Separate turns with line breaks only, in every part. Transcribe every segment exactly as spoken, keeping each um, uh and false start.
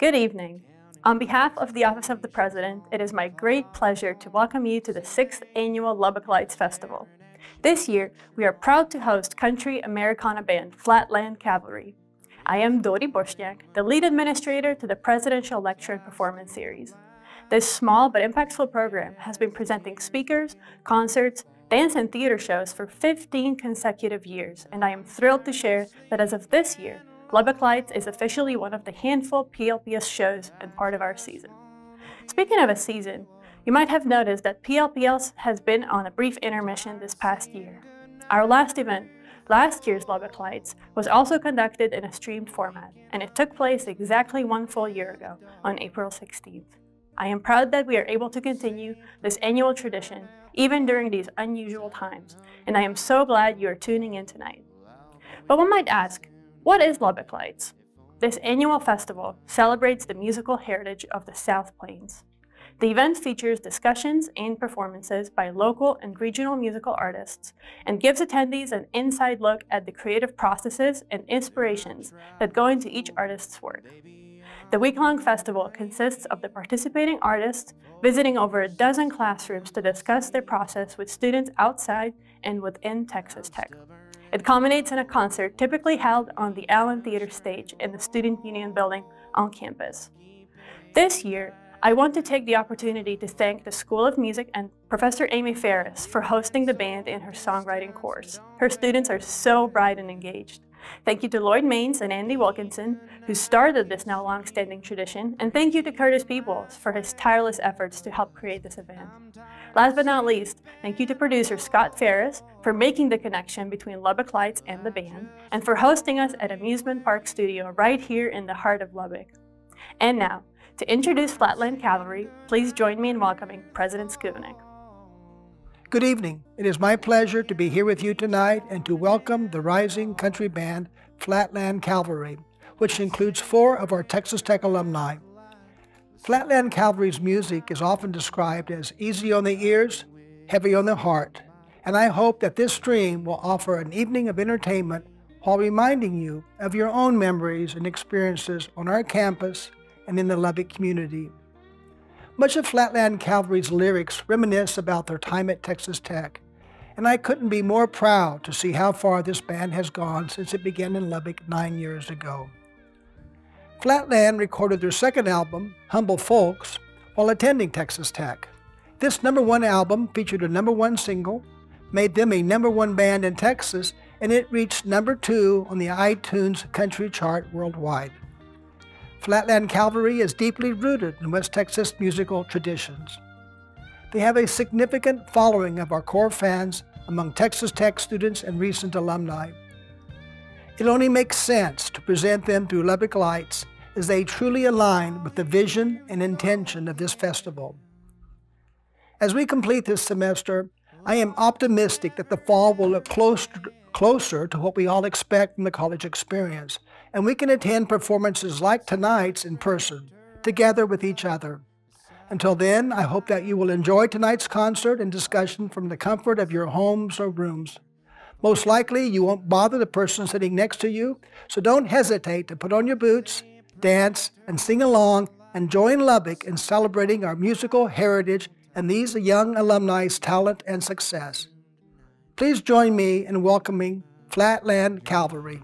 Good evening. On behalf of the Office of the President, it is my great pleasure to welcome you to the sixth Annual Lubbock Lights Festival. This year, we are proud to host Country-Americana band Flatland Cavalry. I am Dori Boshniak, the lead administrator to the Presidential Lecture and Performance Series. This small but impactful program has been presenting speakers, concerts, dance and theater shows for fifteen consecutive years, and I am thrilled to share that as of this year, Lubbock Lights is officially one of the handful P L P S shows and part of our season. Speaking of a season, you might have noticed that P L P S has been on a brief intermission this past year. Our last event, last year's Lubbock Lights, was also conducted in a streamed format, and it took place exactly one full year ago, on April sixteenth. I am proud that we are able to continue this annual tradition, even during these unusual times, and I am so glad you are tuning in tonight. But one might ask, what is Lubbock Lights? This annual festival celebrates the musical heritage of the South Plains. The event features discussions and performances by local and regional musical artists and gives attendees an inside look at the creative processes and inspirations that go into each artist's work. The week-long festival consists of the participating artists visiting over a dozen classrooms to discuss their process with students outside and within Texas Tech. It culminates in a concert typically held on the Allen Theater stage in the Student Union building on campus. This year, I want to take the opportunity to thank the School of Music and Professor Amy Ferris for hosting the band in her songwriting course. Her students are so bright and engaged. Thank you to Lloyd Maines and Andy Wilkinson, who started this now long-standing tradition, and thank you to Curtis Peebles for his tireless efforts to help create this event. Last but not least, thank you to producer Scott Ferris for making the connection between Lubbock Lights and the band, and for hosting us at Amusement Park Studio right here in the heart of Lubbock. And now, to introduce Flatland Cavalry, please join me in welcoming President Schovanec.
Good evening. It is my pleasure to be here with you tonight and to welcome the rising country band Flatland Cavalry, which includes four of our Texas Tech alumni. Flatland Cavalry's music is often described as easy on the ears, heavy on the heart, and I hope that this stream will offer an evening of entertainment while reminding you of your own memories and experiences on our campus and in the Lubbock community. Much of Flatland Cavalry's lyrics reminisce about their time at Texas Tech, and I couldn't be more proud to see how far this band has gone since it began in Lubbock nine years ago. Flatland recorded their second album, Humble Folks, while attending Texas Tech. This number one album featured a number one single, made them a number one band in Texas, and it reached number two on the iTunes country chart worldwide. Flatland Cavalry is deeply rooted in West Texas musical traditions. They have a significant following of our core fans among Texas Tech students and recent alumni. It only makes sense to present them through Lubbock Lights as they truly align with the vision and intention of this festival. As we complete this semester, I am optimistic that the fall will look close, closer to what we all expect from the college experience, and we can attend performances like tonight's in person, together with each other. Until then, I hope that you will enjoy tonight's concert and discussion from the comfort of your homes or rooms. Most likely, you won't bother the person sitting next to you, so don't hesitate to put on your boots, dance, and sing along, and join Lubbock in celebrating our musical heritage and these young alumni's talent and success. Please join me in welcoming Flatland Cavalry.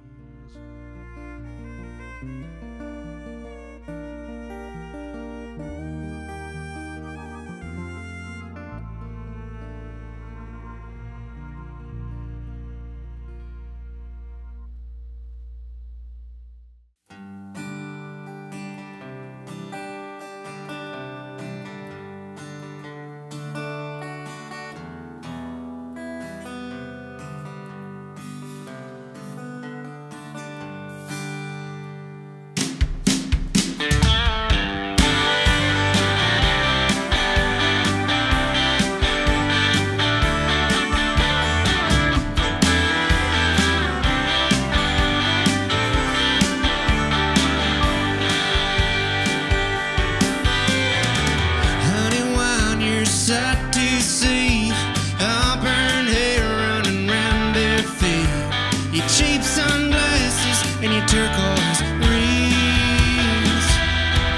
Cheap sunglasses and your turquoise rings.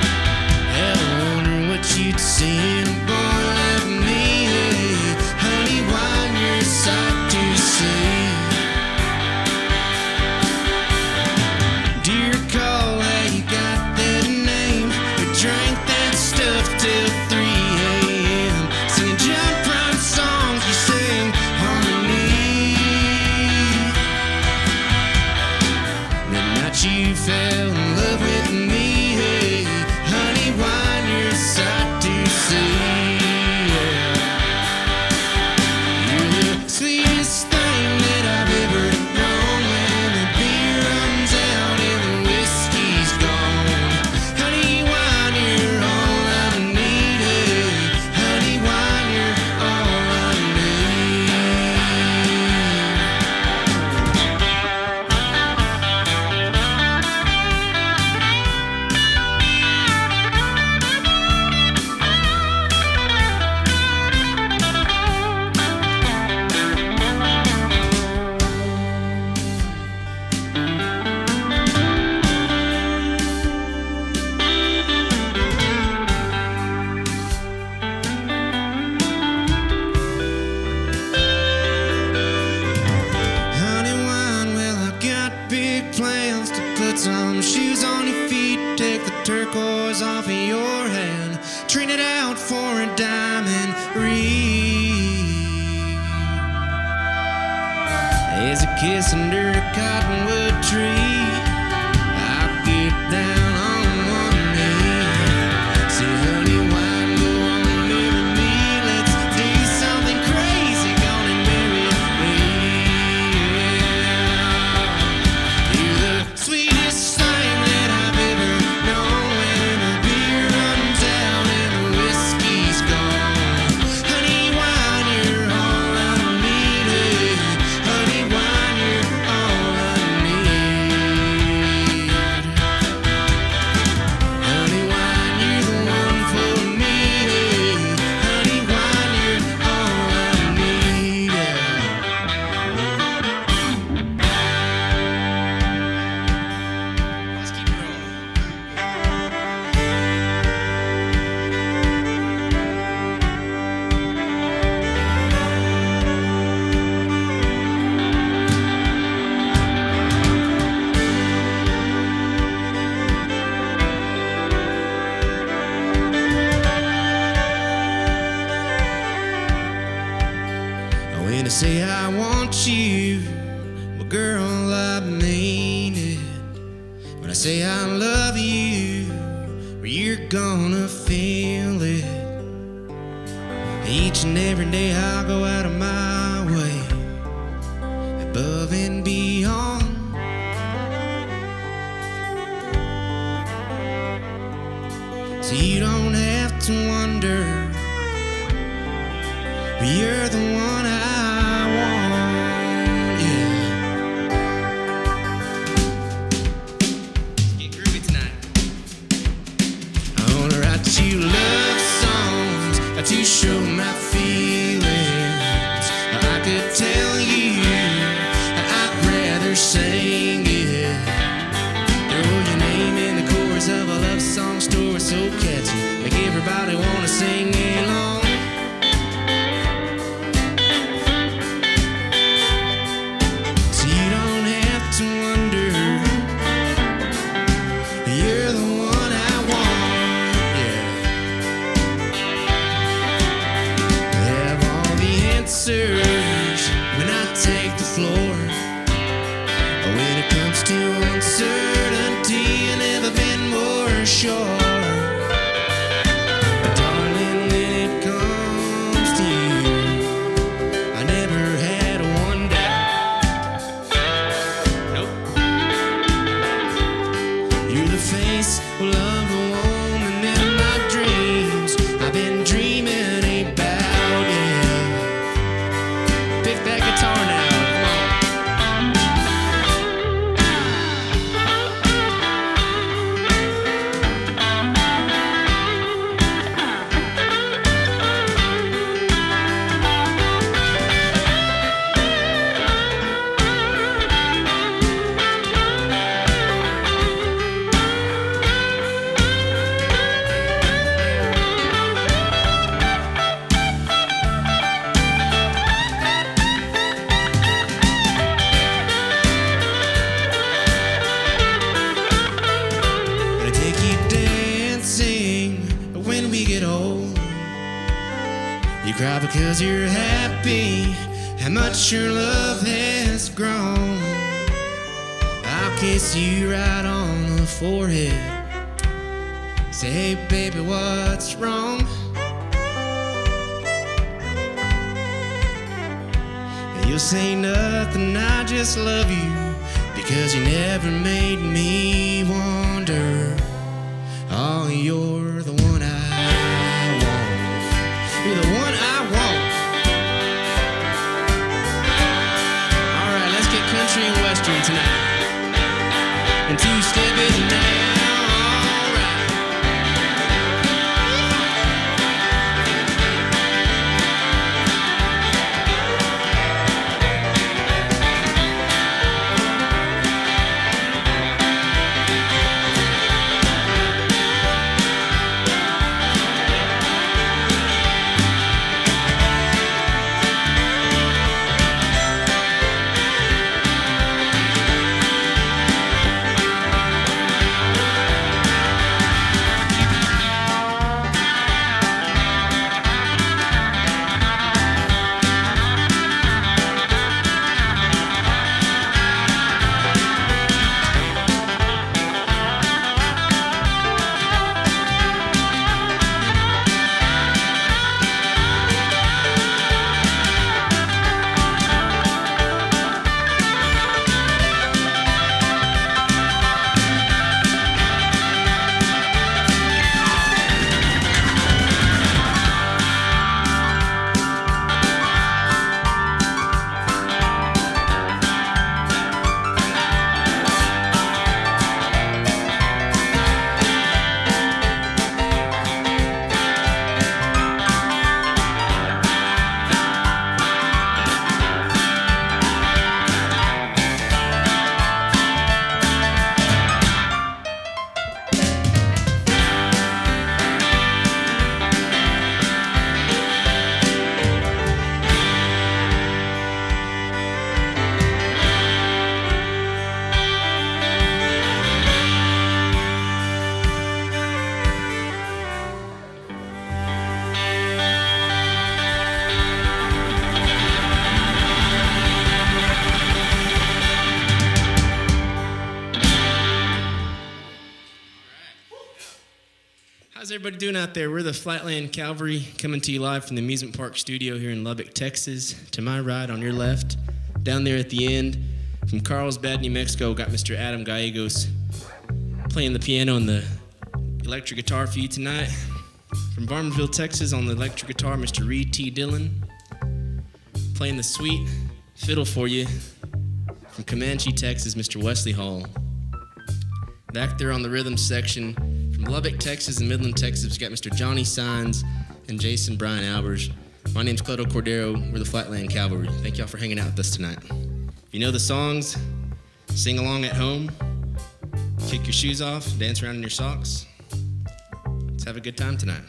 turquoise off of your hand, trade it out for a diamond ring. As a kiss under a cottonwood tree, I'll get down on one knee. Say, honey, wine, go on and marry me. Let's do something crazy, gone and marry me. You're the sweetest thing that I've ever known. When the beer runs out and the whiskey's gone, honey, wine, you're all I need. Honey, wine, you're all I need. Honey, wine, you're the one for me. Honey, wine, you're all I need. Let's keep rolling. When I say I want you, well, girl, I mean it. When I say I love you, well, you're gonna feel it. Each and every day I'll go out of my way, above and beyond. So you don't have to wonder, but you're the one I want, yeah. Let's get groovy tonight. I wanna write you love songs to show my feelings. I could tell you I'd rather sing it. Throw your name in the chorus of a love song story so catchy, make everybody wanna sing along. So you don't have to wonder, you're the one I want, yeah. I have all the answers when I take the floor. When it comes to uncertainty, I've never been more sure. But darling, when it comes to you, I never had one doubt. Nope. You're the face, well, of the woman in my dreams I've been dreaming about, yeah. Pick that guitar now, come on. Gonna take you dancing when we get old. You cry because you're happy, how much your love has grown. I'll kiss you right on the forehead, say, hey baby, what's wrong? And you'll say nothing, I just love you, because you never made me wonder. Oh, you're the one I want. You're the one I want. All right, let's get country and western tonight. And two-step it now. All right. How's everybody doing out there? We're the Flatland Cavalry coming to you live from the amusement park studio here in Lubbock, Texas. To my right, on your left, down there at the end, from Carlsbad, New Mexico, got Mister Adam Gallegos playing the piano and the electric guitar for you tonight. From Varmanville, Texas, on the electric guitar, Mister Reed T. Dillon, playing the sweet fiddle for you. From Comanche, Texas, Mister Wesley Hall. Back there on the rhythm section, from Lubbock, Texas and Midland, Texas, we've got Mister Johnny Signs and Jason Brian Albers. My name's Cleto Cordero. We're the Flatland Cavalry. Thank y'all for hanging out with us tonight. If you know the songs, sing along at home, kick your shoes off, dance around in your socks. Let's have a good time tonight.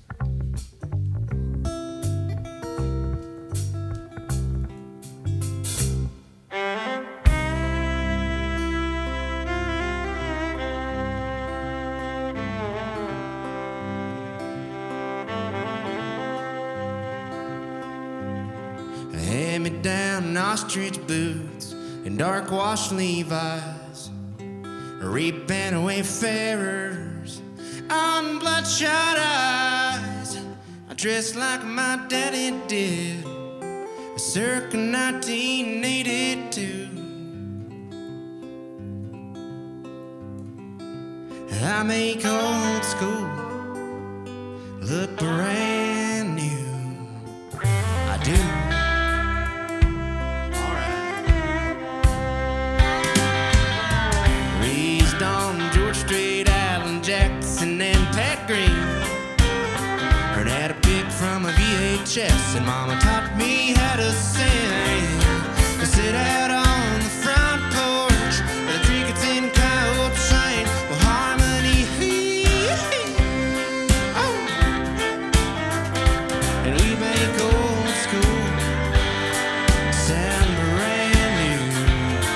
Hand-me-down ostrich boots and dark wash Levi's, reband wayfarers on bloodshot eyes. I dress like my daddy did, circa nineteen eighty-two. I make old school look brand new. I do. On George Strait, Alan Jackson, and Pat Green. Learned how to pick from a V H S, and Mama taught me how to sing. To sit out on the front porch with the crickets in cold train with harmony. Oh. And we make old school sound brand new.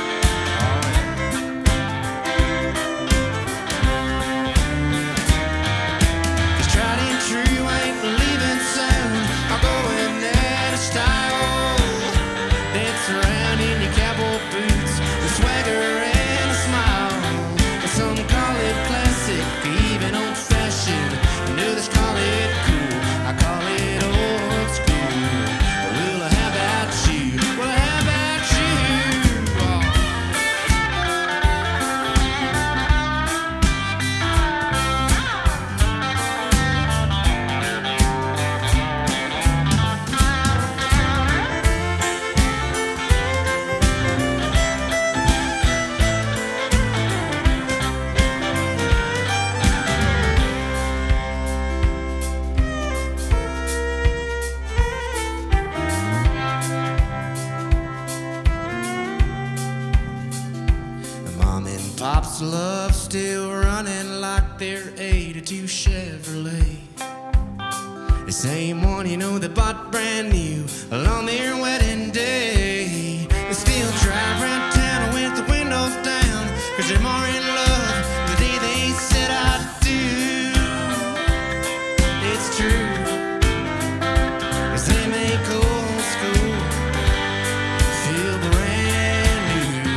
Pop's love still running like their eighty-two Chevrolet. The same one, you know, they bought brand new on their wedding day. They still drive around town with the windows down, cause they're more in love the day they said I do. It's true, cause they make old school feel brand new.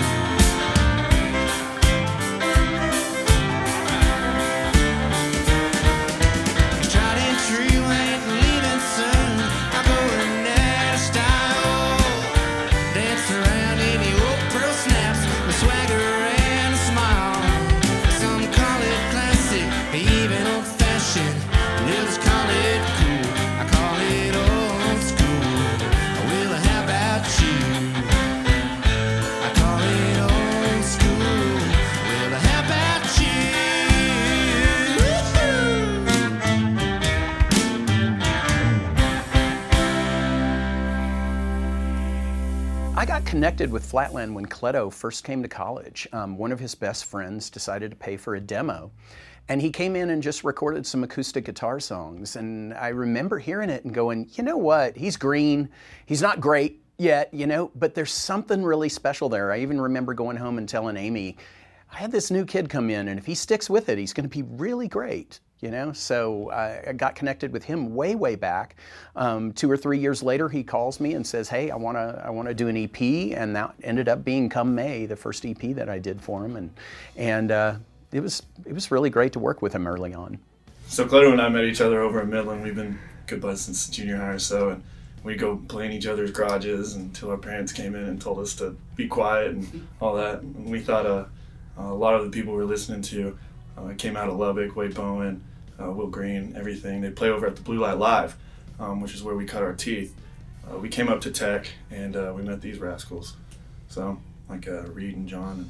I got connected with Flatland when Cleto first came to college. Um, one of his best friends decided to pay for a demo, and he came in and just recorded some acoustic guitar songs. And I remember hearing it and going, you know what, he's green, he's not great yet, you know, but there's something really special there. I even remember going home and telling Amy, I had this new kid come in, and if he sticks with it, he's going to be really great. You know, so I got connected with him way, way back. Um, two or three years later, he calls me and says, "Hey, I want to, I want to do an E P," and that ended up being Come May, the first E P that I did for him, and and uh, it was it was really great to work with him early on.
so Cleto and I met each other over in Midland. We've been good buds since junior high or so, and we go play in each other's garages until our parents came in and told us to be quiet and all that. And we thought uh, a lot of the people we were listening to uh, came out of Lubbock, Wade Bowen, uh, Will Green, everything. They play over at the Blue Light Live, um, which is where we cut our teeth. Uh, we came up to Tech and uh, we met these rascals. So, like uh, Reed and John,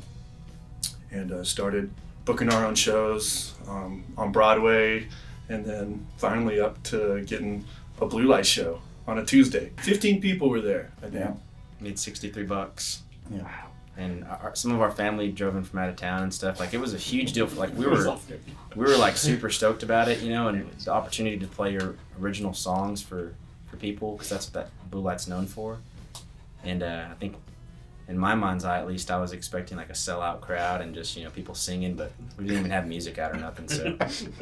and, and uh, started booking our own shows um, on Broadway, and then finally up to getting a Blue Light show on a Tuesday. fifteen people were there, I think.
Yeah. Made sixty-three bucks.
Yeah.
And our, some of our family drove in from out of town and stuff. Like, it was a huge deal. For, like, we were, we were like super stoked about it, you know, and the opportunity to play your original songs for, for people, because that's what that Blue Light's known for. And uh, I think, in my mind's eye, at least, I was expecting like a sellout crowd and just, you know, people singing, but we didn't even have music out or nothing, so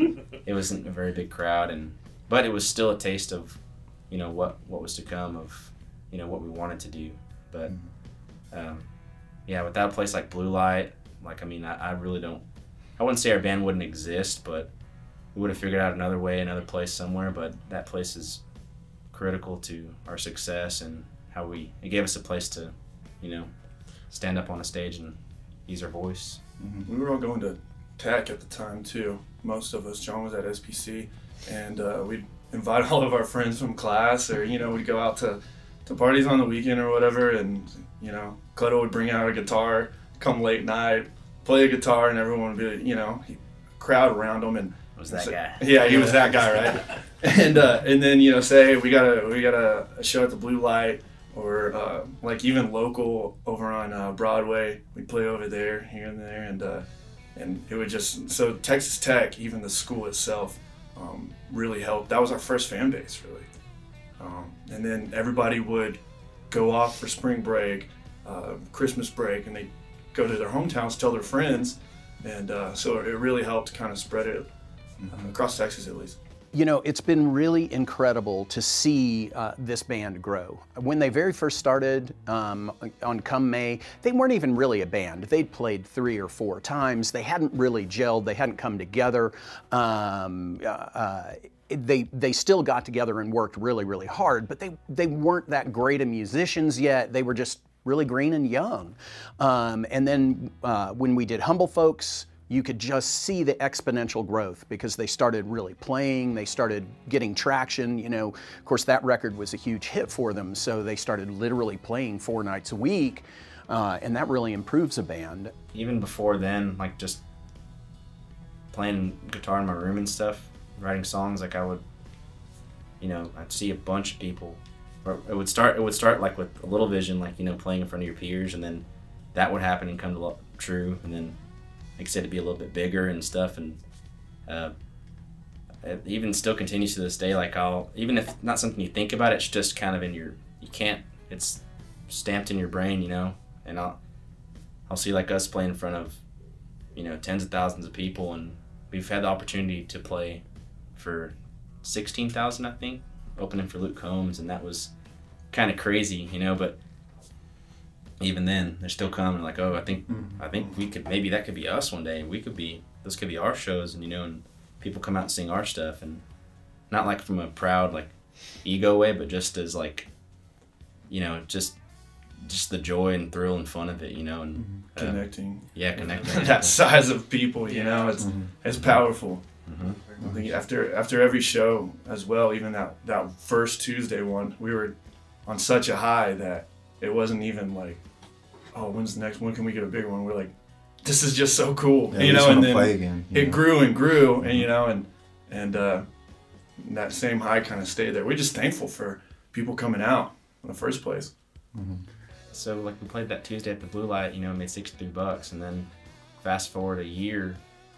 it wasn't a very big crowd. And but it was still a taste of, you know, what what was to come, of, you know, what we wanted to do. But um, yeah, without a place like Blue Light, like, I mean, I, I really don't, I wouldn't say our band wouldn't exist, but we would have figured out another way, another place somewhere. But that place is critical to our success and how we, it gave us a place to, you know, stand up on a stage and use our voice.
Mm-hmm. We were all going to Tech at the time too. Most of us. John was at S P C, and uh, we'd invite all of our friends from class, or, you know, we'd go out to, to parties on the weekend or whatever, and, you know, Cleto would bring out a guitar, come late night, play a guitar, and everyone would be, you know, he, crowd around him, and
was that
so,
guy.
Yeah, he was that guy, right? and uh, and then, you know, say, hey, we got a we got a, a show at the Blue Light. Or uh, like even local over on uh, Broadway, we'd play over there, here and there, and uh, and it would just, so Texas Tech, even the school itself, um, really helped. That was our first fan base, really. Um, and then everybody would go off for spring break, uh, Christmas break, and they'd go to their hometowns, tell their friends, and uh, so it really helped kind of spread it uh, across Texas at least.
You know, it's been really incredible to see uh, this band grow. When they very first started um, on Come May, they weren't even really a band. They'd played three or four times. They hadn't really gelled. They hadn't come together. Um, uh, they they still got together and worked really, really hard, but they, they weren't that great of musicians yet. They were just really green and young. Um, and then uh, when we did Humble Folks, you could just see the exponential growth because they started really playing, they started getting traction. You know, of course, that record was a huge hit for them, so they started literally playing four nights a week, uh, and that really improves a band.
Even before then, like just playing guitar in my room and stuff, writing songs, like I would, you know, I'd see a bunch of people. Or it would start, it would start like with a little vision, like, you know, playing in front of your peers, and then that would happen and come to true, and then, like I said, it'd be a little bit bigger and stuff, and uh, it even still continues to this day. Like, I'll, even if not something you think about, it's just kind of in your, you can't, it's stamped in your brain, you know, and I'll, I'll see like us playing in front of, you know, tens of thousands of people, and we've had the opportunity to play for sixteen thousand, I think, opening for Luke Combs, and that was kind of crazy, you know, but even then, they're still coming, like, oh, I think, I think we could, maybe that could be us one day. We could be, those could be our shows, and, you know, and people come out and sing our stuff, and not like from a proud, like, ego way, but just as, like, you know, just, just the joy and thrill and fun of it, you know, and uh,
connecting.
Yeah, connecting.
That size of people, you know, it's mm-hmm. it's powerful.
Mm-hmm.
I think after after every show as well, even that that first Tuesday one, we were on such a high that it wasn't even like, oh, when's the next one? Can we get a bigger one? We're like, this is just so cool,
yeah,
you know. And then
play again,
it
know?
grew and grew, and you know, and and uh, that same high kind of stayed there. We're just thankful for people coming out in the first place.
Mm-hmm. So like we played that Tuesday at the Blue Light, you know, made sixty-three bucks, and then fast forward a year,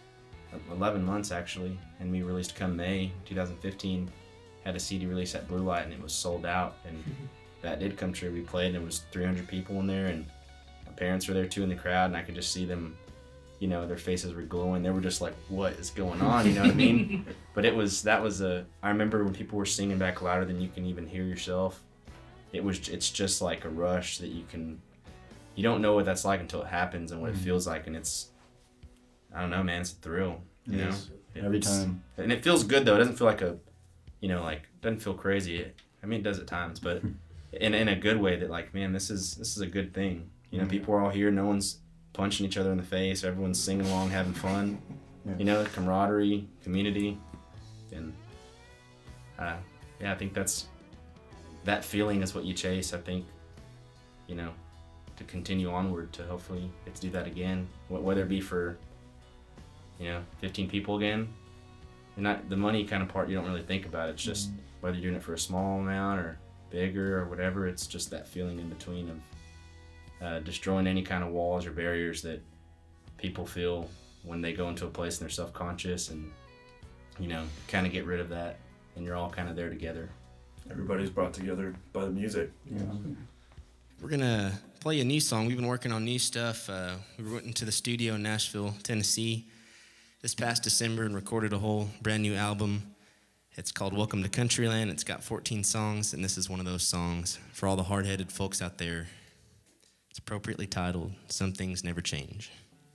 eleven months actually, and we released Come May twenty fifteen, had a C D release at Blue Light, and it was sold out, and that did come true. We played, and there was three hundred people in there, and my parents were there too in the crowd, and I could just see them, you know, their faces were glowing. They were just like, what is going on, you know what I mean? But it was, that was a, I remember when people were singing back louder than you can even hear yourself. It was, it's just like a rush that you can, you don't know what that's like until it happens and what mm-hmm. it feels like, and it's, I don't know, man, it's a thrill, you
it
know?
Is. every
It's-
time.
And it feels good though. It doesn't feel like a, you know, like doesn't feel crazy. It, I mean, it does at times, but in in a good way. That like, man, this is this is a good thing. You know,
Mhm.
people are all here. No one's punching each other in the face. Everyone's singing along, having fun.
Yeah.
You know, camaraderie, community, and uh, yeah, I think that's that feeling is what you chase. I think, you know, to continue onward to hopefully get to do that again, wh- whether it be for, you know, fifteen people again. And not the money kind of part you don't really think about. It's just
Mhm.
whether you're doing it for a small amount or bigger or whatever. It's just that feeling in between of uh, destroying any kind of walls or barriers that people feel when they go into a place and they're self-conscious, and you know, kind of get rid of that, and you're all kind of there together.
Everybody's brought together by the music.
Yeah.
We're gonna play a new song. We've been working on new stuff. Uh, we went into the studio in Nashville, Tennessee, this past December and recorded a whole brand new album. It's called Welcome to Countryland. It's got fourteen songs, and this is one of those songs for all the hard-headed folks out there. It's appropriately titled Some Things Never Change.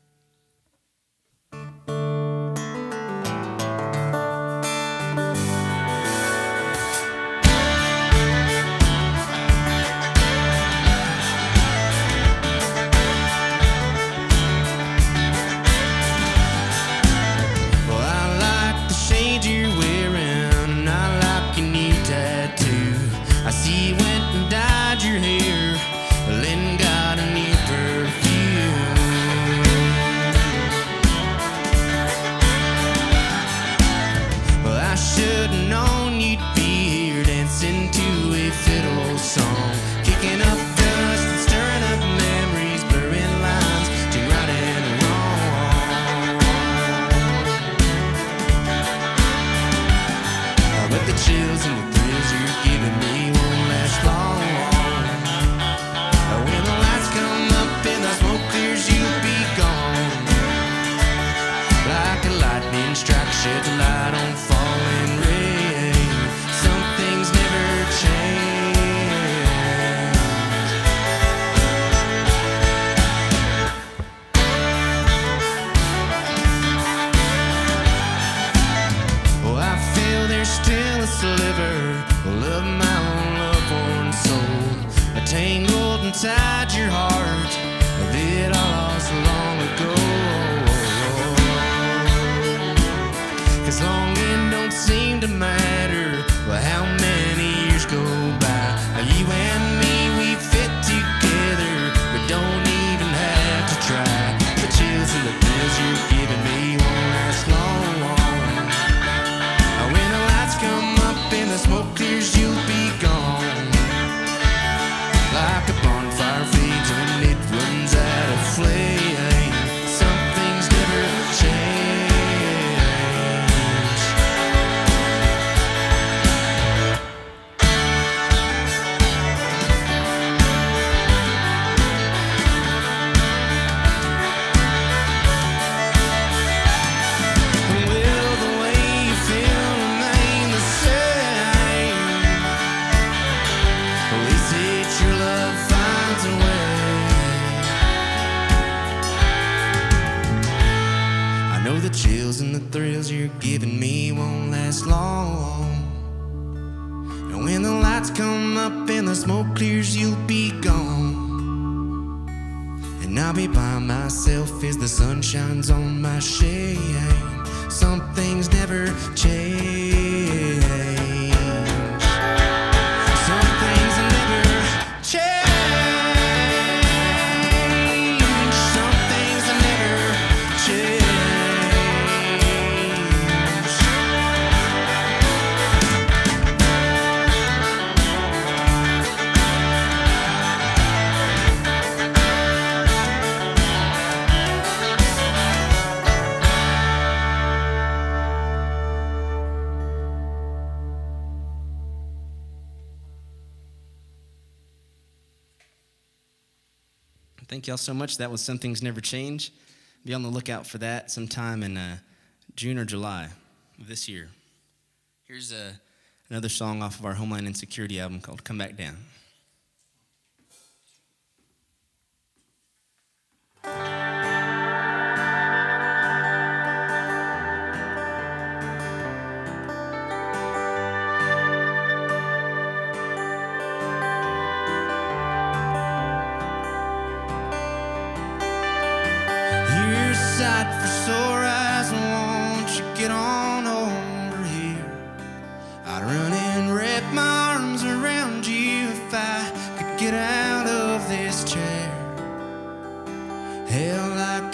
Well, I like the shade you're wearing, and I like your new tattoo. I see you went and dyed your hair, then got a new perfume. Well, I should've known you'd be here, dancing to a fiddle song, kicking up dust and stirring up memories, blurring lines between right and wrong. But the chills and the thrills you're giving me won't last long. When the lights come up and the smoke clears, you'll be gone. Like a lightning strike, shed the light on falling rain. Some things never change. Oh, I feel there's still a sliver of my own loved one soul, tangled inside your heart that I lost long ago. 'Cause longing don't seem to matter, well, how many years go by. You and me, we fit together, we don't even have to try. The chills and the thrills you're giving me won't last long. When the lights come up and the smoke clears, you'll be gone. Like a bonfire fades when it runs out of flame. Some things never change. Will the way you feel remain the same? At least it's your love finds a way. I know the chills and the thrills you're giving me won't last long. And when the lights come up and the smoke clears, you'll be gone. And I'll be by myself as the sun shines on my shame. Some things never change. Some things never change. Some things never change.
Thank y'all so much. That was Some Things Never Change. Be on the lookout for that sometime in uh, June or July of this year. Here's uh, another song off of our Homeland Insecurity album called Come Back Down.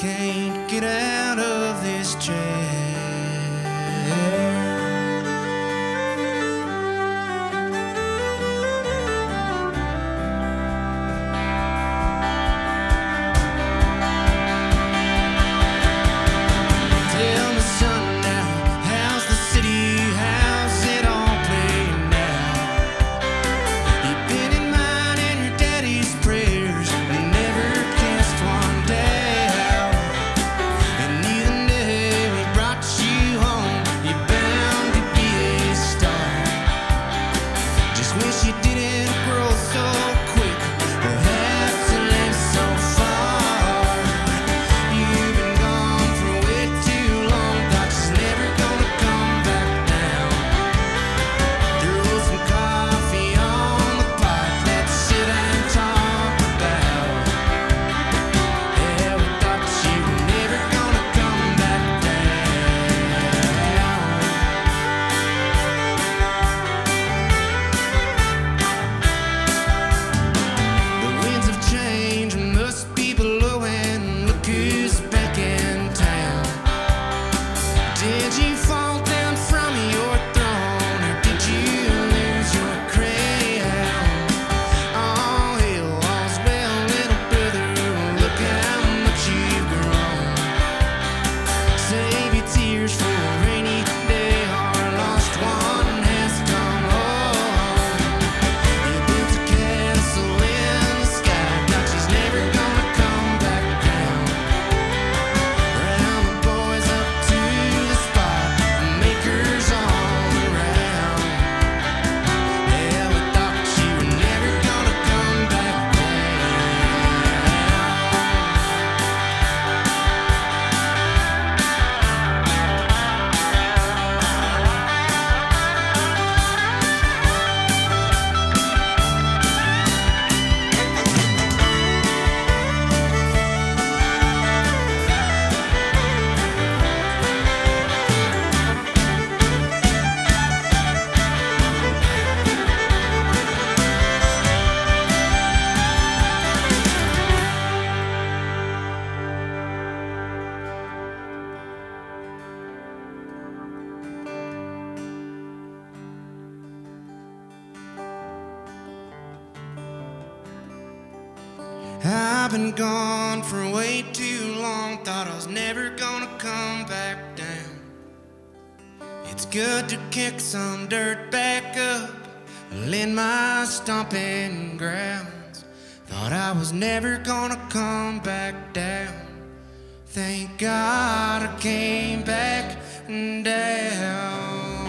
can't get out of this chair. I've been gone for way too long, thought I was never gonna come back down. It's good to kick some dirt back up, in my stomping grounds. Thought I was never gonna come back down. Thank God I came back down.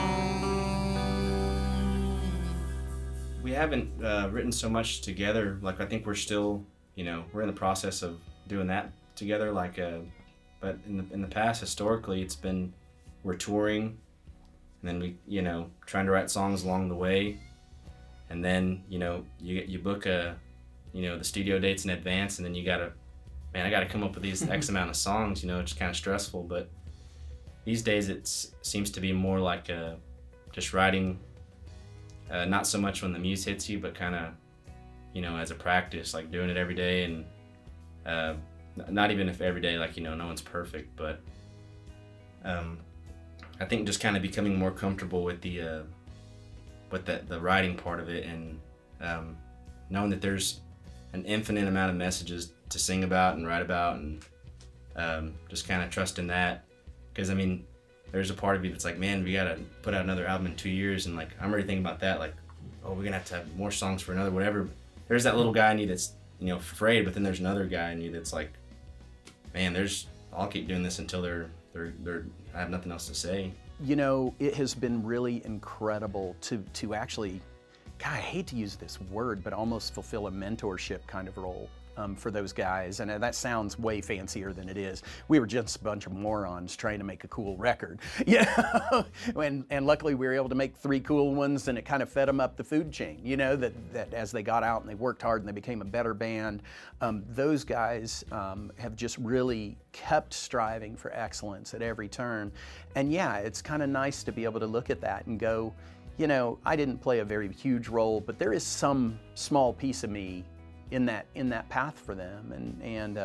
We haven't uh, written so much together. Like, I think we're still, you know, we're in the process of doing that together. Like, uh, but in the in the past, historically, it's been we're touring, and then we, you know, trying to write songs along the way, and then, you know, you you book a, you know, the studio dates in advance, and then you gotta, man, I gotta come up with these X amount of songs. You know, it's kind of stressful. But these days, it seems to be more like a, just writing. Uh, not so much when the muse hits you, but kind of, you know, as a practice, like doing it every day, and uh, not even if every day, like, you know, no one's perfect, but um, I think just kind of becoming more comfortable with the uh, with the, the writing part of it, and um, knowing that there's an infinite amount of messages to sing about and write about, and um, just kind of trusting that, because I mean, there's a part of you that's like, man, we gotta put out another album in two years, and like, I'm already thinking about that, like, oh, we're gonna have to have more songs for another whatever. There's that little guy in you that's, you know, afraid, but then there's another guy in you that's like, man, there's, I'll keep doing this until they're, they're, they're, I have nothing else to say.
You know, it has been really incredible to, to actually, God, I hate to use this word, but almost fulfill a mentorship kind of role. Um, for those guys, and that sounds way fancier than it is. We were just a bunch of morons trying to make a cool record, you know? and, and luckily we were able to make three cool ones, and it kind of fed them up the food chain, you know, that, that as they got out and they worked hard and they became a better band, um, those guys um, have just really kept striving for excellence at every turn. And yeah, it's kind of nice to be able to look at that and go, you know, I didn't play a very huge role, but there is some small piece of me in that in that path for them, and and uh,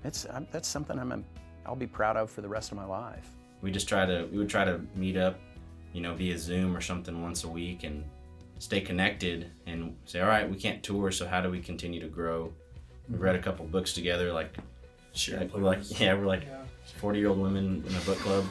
it's I'm, that's something I'm a, I'll be proud of for the rest of my life.
We just try to we would try to meet up, you know, via Zoom or something once a week and stay connected and say, all right, we can't tour, so how do we continue to grow? We read a couple books together, like, like we're like yeah, we're like forty year old women in a book club.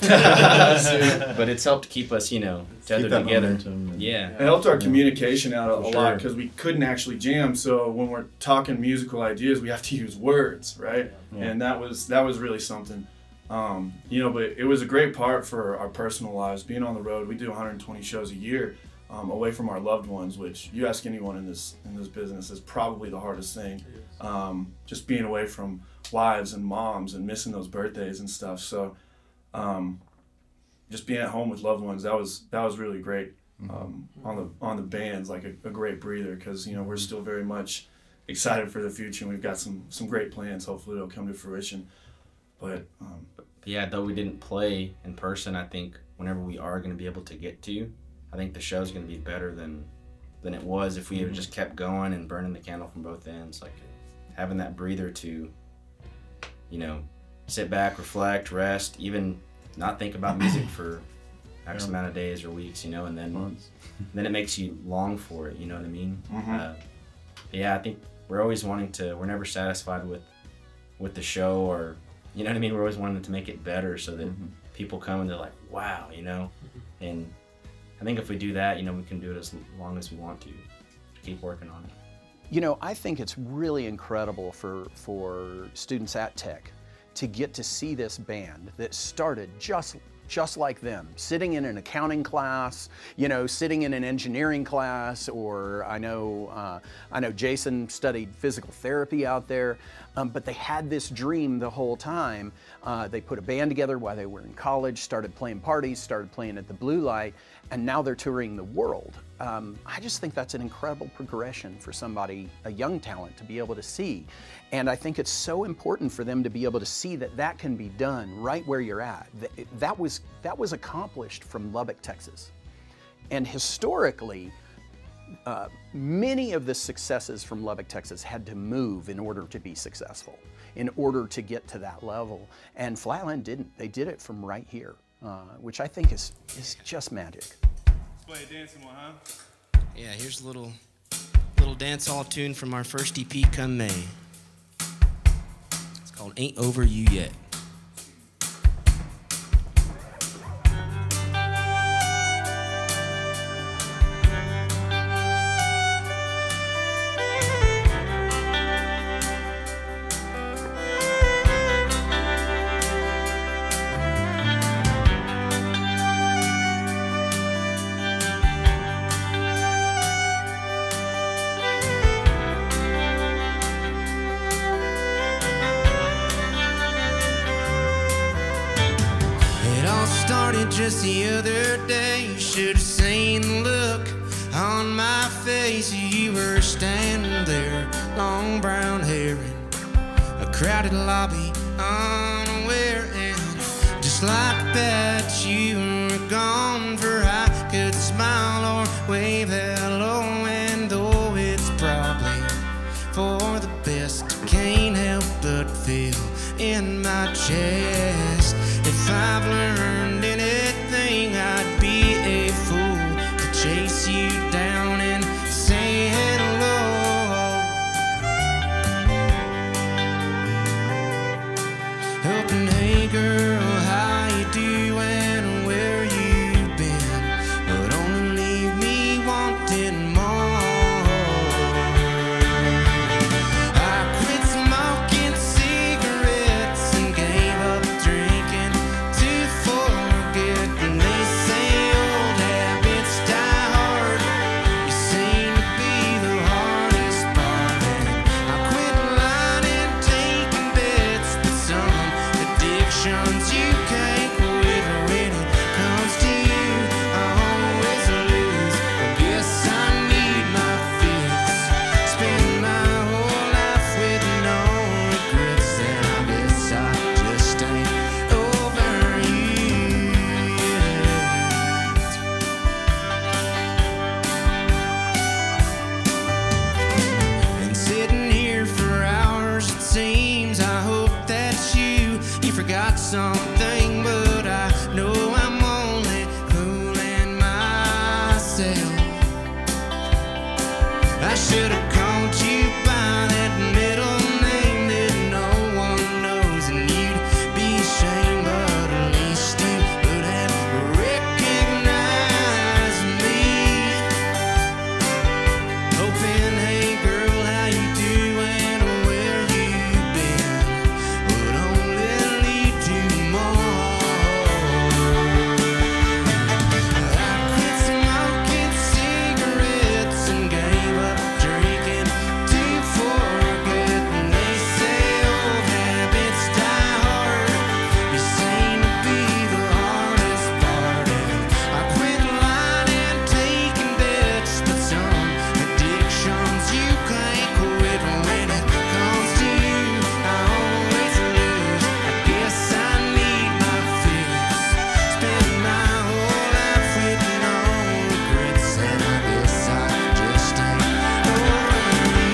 But it's helped to keep us, you know, tethered together. Yeah,
it helped our communication out a, a
sure.
lot because we couldn't actually jam. So when we're talking musical ideas, we have to use words, right? Yeah. And that was that was really something. Um, you know, but it was a great part for our personal lives. Being on the road, we do one hundred twenty shows a year. Um, away from our loved ones, which you ask anyone in this in this business is probably the hardest thing. Um, just being away from wives and moms and missing those birthdays and stuff. So, um, just being at home with loved ones, that was that was really great. Um, on the on the band's like a, a great breather because you know we're still very much excited for the future and we've got some some great plans. Hopefully, it'll come to fruition. But um,
yeah, though we didn't play in person, I think whenever we are going to be able to get to. I think the show's going to be better than than it was if we had just kept going and burning the candle from both ends. Like having that breather to, you know, sit back, reflect, rest, even not think about music for X amount of days or weeks, you know, and then then it makes you long for it. You know what I mean? Mm-hmm. uh, yeah, I think we're always wanting to. We're never satisfied with with the show, or you know what I mean. We're always wanting to make it better so that mm-hmm. people come and they're like, wow, you know, and. I think if we do that, you know, we can do it as long as we want to, to keep working on it.
You know, I think it's really incredible for, for students at Tech to get to see this band that started just just like them, sitting in an accounting class, you know, sitting in an engineering class, or I know, uh, I know Jason studied physical therapy out there, um, but they had this dream the whole time. Uh, they put a band together while they were in college, started playing parties, started playing at the Blue Light, and now they're touring the world. Um, I just think that's an incredible progression for somebody, a young talent, to be able to see. And I think it's so important for them to be able to see that that can be done right where you're at. That, that was, that was accomplished from Lubbock, Texas. And historically, uh, many of the successes from Lubbock, Texas had to move in order to be successful, in order to get to that level. And Flatland didn't. They did it from right here, uh, which I think is, is just magic.
Let's play a dancing one, huh?
Yeah, here's a little, little dance hall tune from our first E P come May. It's called Ain't Over You Yet. Just the other day, you should have seen the look on my face. You were standing there, long brown hair in a crowded lobby, unaware, and just like that, you were gone. For I could smile or wave hello, and though it's probably for the best, I can't help but feel in my chest. If I've learned anything, I'd be a fool to chase you down and say hello. Hoping, hey girl, how you doing? Where you been? something, but I know I'm only fooling myself. I should have called you by that middle name that no one knows, and you'd be ashamed, but at least you would have recognized me. Hoping, hey girl, how you doing, where you been, would only lead to more. I quit smoking cigarettes and gave up drinking to forget. And they say old habits die hard. You seem to be the hardest part. And I quit lying and taking bets, but some addictions you can't quit. When it comes to you, I always lose. I guess I need my fix. Spent my whole life with no regrets, and I guess I just ain't over you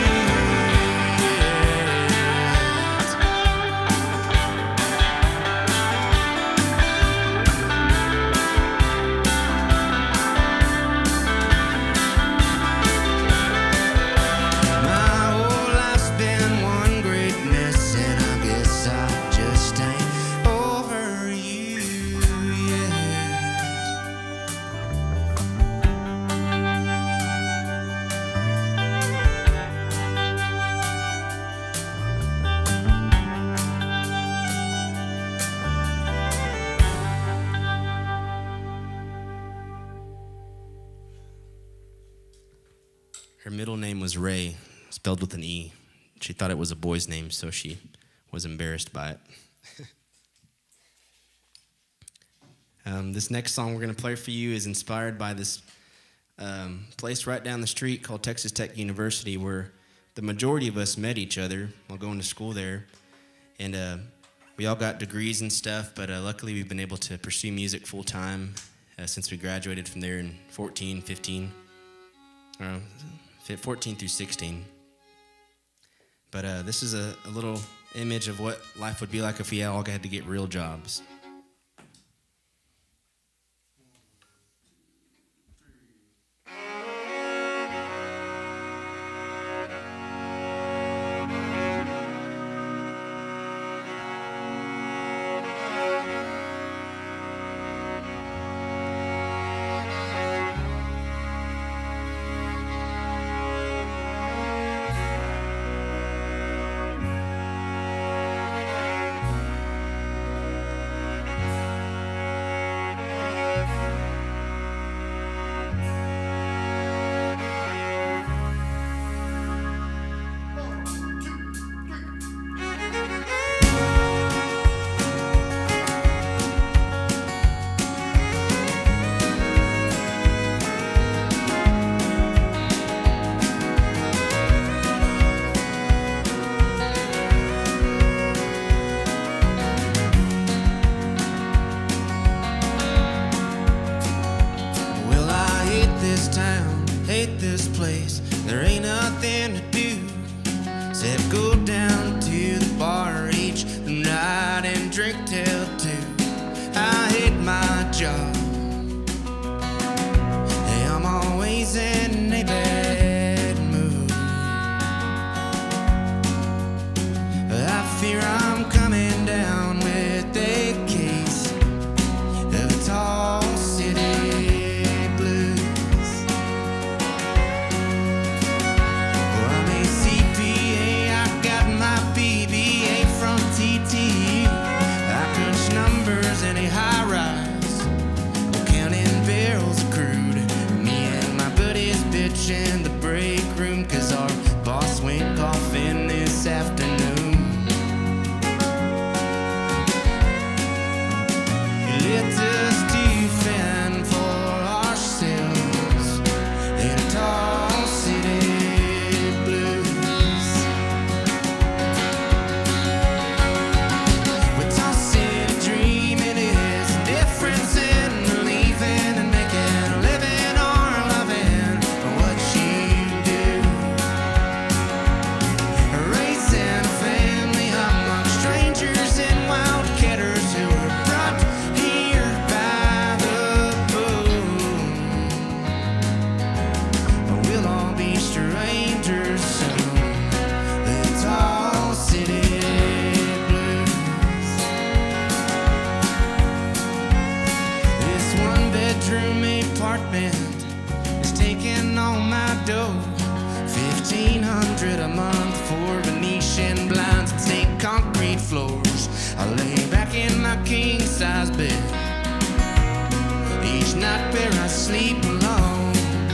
yet. My whole life's been one great mess, and I guess I just ain't over you yet.
Her middle name was Ray, spelled with an E. She thought it was a boy's name, so she was embarrassed by it. um, this next song we're going to play for you is inspired by this um, place right down the street called Texas Tech University, where the majority of us met each other while going to school there. And uh, we all got degrees and stuff, but uh, luckily we've been able to pursue music full time uh, since we graduated from there in fourteen, fifteen. Uh, fourteen through sixteen. But uh, this is a, a little image of what life would be like if we all had to get real jobs.
There ain't nothing to do except go down to the bar each night and drink till two. I hate my job. Hey, I'm always in a bad mood. I fear I'm coming down with a case of tall city blues. rent is taking all my dough. Fifteen hundred a month for Venetian blinds and stained concrete floors. I lay back in my king-size bed. Each night where I sleep alone,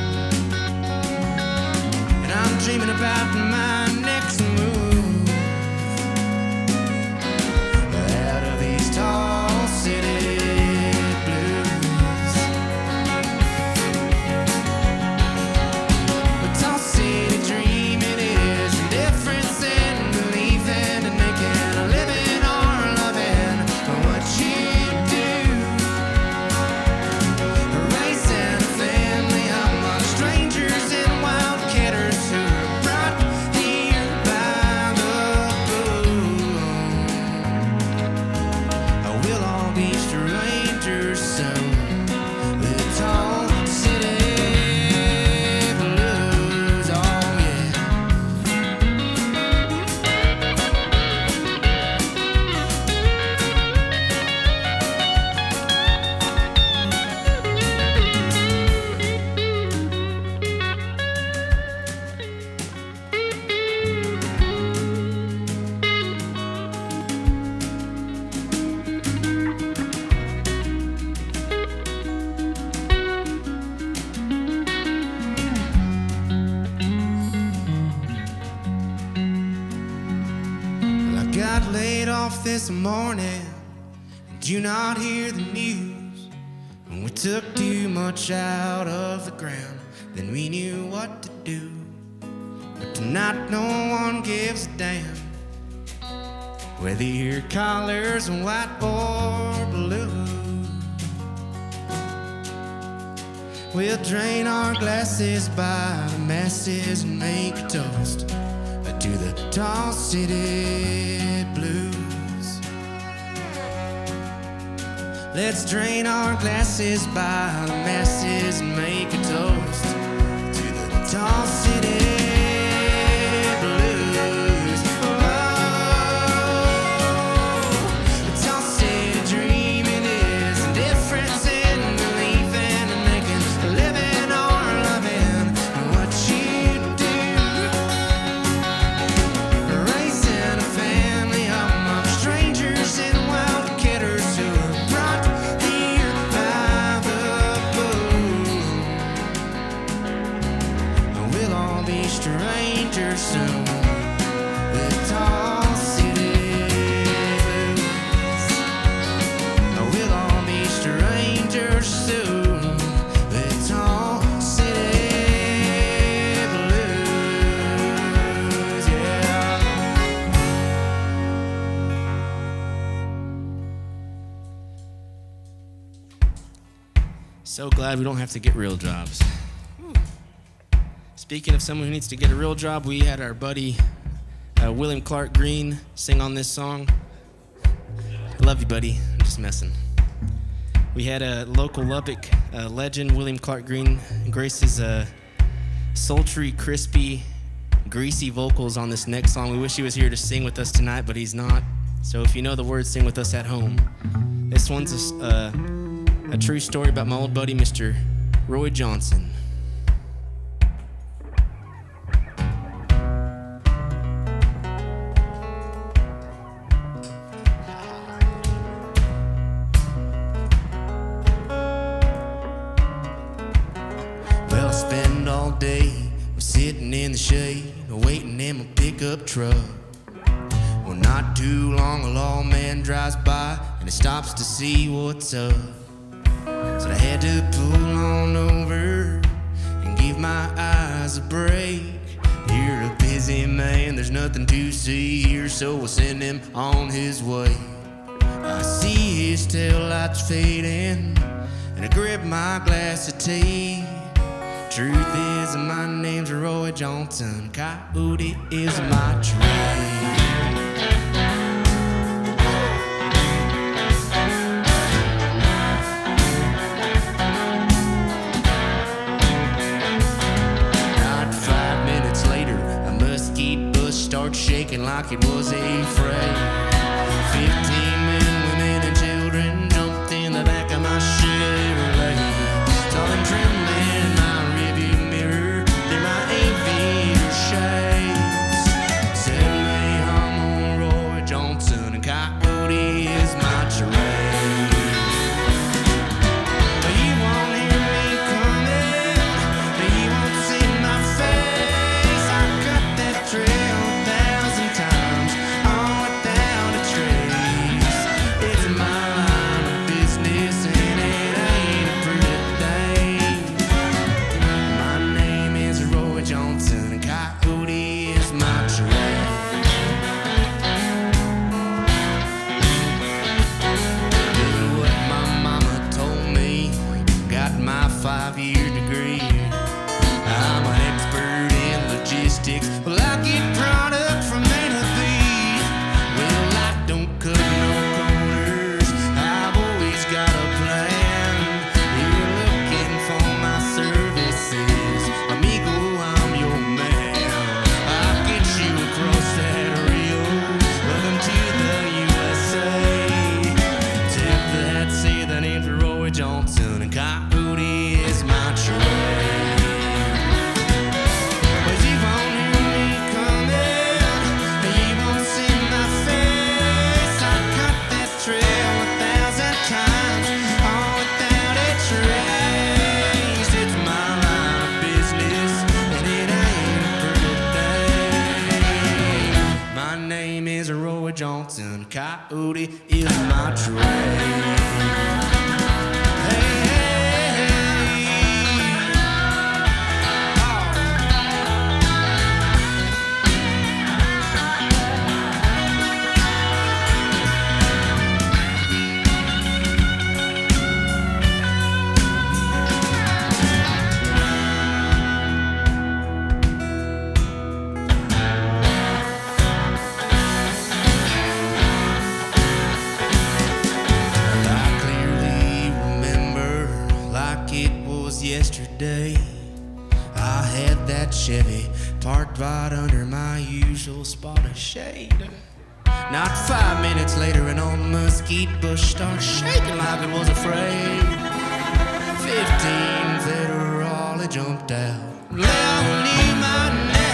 and I'm dreaming about my next move out of these tall city blues. A tall city dream it is, indifference and belief in and making a living or loving what you do. Raising a family among strangers and wildcatters who are brought here by the boom. We'll all be strangers soon. The tall city blues, oh yeah. Well, I got laid off this morning. Did you not hear the news? When we took too much out of the ground, then we knew what to do. But tonight no one gives a damn whether your collar's white or blue. We'll drain our glasses by the masses and make a toast to the tall city blues. Let's drain our glasses by the masses and make a toast to the tall city blues. Oh, the tall city dream it is, indifference and belief in and making a living or loving what you do. Raising a family among strangers and wildcatters who are brought here by the boom. We'll all be strangers soon. The tall city blues. We'll all be strangers soon. The tall city blues, yeah.
So glad we don't have to get real jobs. Speaking of someone who needs to get a real job, we had our buddy uh, William Clark Green sing on this song. I love you, buddy. I'm just messing. We had a local Lubbock uh, legend, William Clark Green, grace his uh, sultry, crispy, greasy vocals on this next song. We wish he was here to sing with us tonight, but he's not. So if you know the words, sing with us at home. This one's a, uh, a true story about my old buddy, Mister Roy Johnson.
Well, I spend all day sitting in the shade, waiting in my pickup truck. Well, not too long, a lawman drives by and he stops to see what's up. So I had to pull on over and give my eyes a break. You're a busy man, there's nothing to see here, so we'll send him on his way. I see his taillights fading, and I grab my glass of tea. Truth is, my name's Roy Johnson, Coyote is my trade. Starts shaking like it was a fray. Fifteen men, women, and children jumped in the back of my Chevrolet. Saw them trembling Coyote is my trade. Yesterday, I had that Chevy parked right under my usual spot of shade. Not five minutes later, an old mesquite bush starts shaking like it was afraid. Fifteen federal, it jumped out, left me my